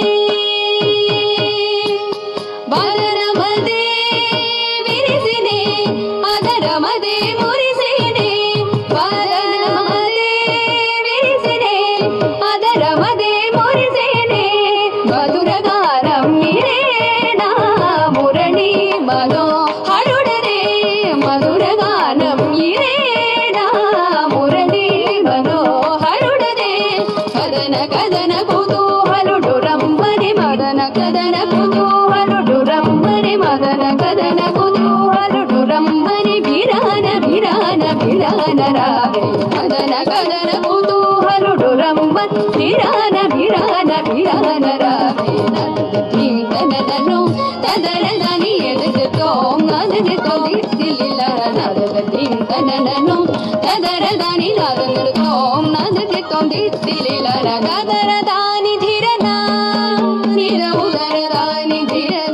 ವಾದನ ಮದೇ ವಿರಿಸಿದೆ ಅದರ ಮದೇ ಮುರಿಸಿದೆ ವಾದನ ಮದೇ ವಿರಿಸಿದೆ ಅದರ ಮದೇ ಮುರಿಸಿದೆ ಮಧುರಗಾನಂ ಇರೇನ ಮುರಣಿ ಮನೋ ಹರುಡರೆ ಮಧುರಗಾನಂ ಇರೇನ ಮುರಣಿ ಮನೋ ಹರುಡರೆ ಕದನ ಕದನ ಕುತೂಹಲುಡು ರಂಬನೆ ಮದನ ಕದನ ಕುತೂಹಲುಡು ರಂಬನೆ ಮದನ ಕದನ ಕುತೂಹಲುಡು ರಂಬನೆ ಬಿರಾನ ಬಿರಾನ ಬಿರಾನ ರಾಗೆ ಕದನ ಕದನ ಕುತೂಹಲುಡು ರಂಬನ್ ಬಿರಾನ ಬಿರಾನ ಬಿರಾನ ರಾಗೆ ಭೀಮ್ ತನನನು ತದರದನಿ ಎದೆದೋ ನಾದೆದೋ ದಿತ್ತಿಲಿಲ್ಲ ನಾದದ ಭೀಮ್ ತನನನು ತದರದನಿ ನಾದೆದೋ ನಾದೆದೋ ದಿತ್ತಿಲಿಲ್ಲ ನಾದರದಾನಿ ಧಿರನ ನಿರ ಉದರದಾನಿ ಧಿರನ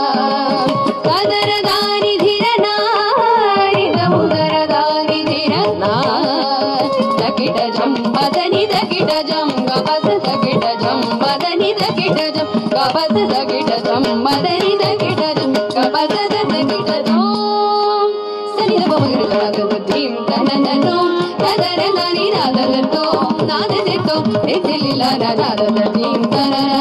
ಕದರದಾನಿ ಧಿರನ ನಿರ ಉದರದಾನಿ ಧಿರನ ದಕಿಟ ಜಂಬದನಿ ದಕಿಟ ಜಂಗ ಬಸ ದಕಿಟ ಜಂಬದನಿ ದಕಿಟ ಜಂಗ ಬಸ ದಕಿಟ ಜಂಬದನಿ ದಕಿಟ ಜಂಗ ಬಸ ದಕಿಟ ಜಂ ಸನಿದ ಬಮಗಿರುತ್ತದ ಭೀಮ್ ತನನನು ತದರದಾನಿ ನಾದದತ್ತೋ ನಾದದತ್ತೋ ಎದ್ದಿಲಿಲ್ಲ ನಾದದ ಭೀಮ್ ತನನ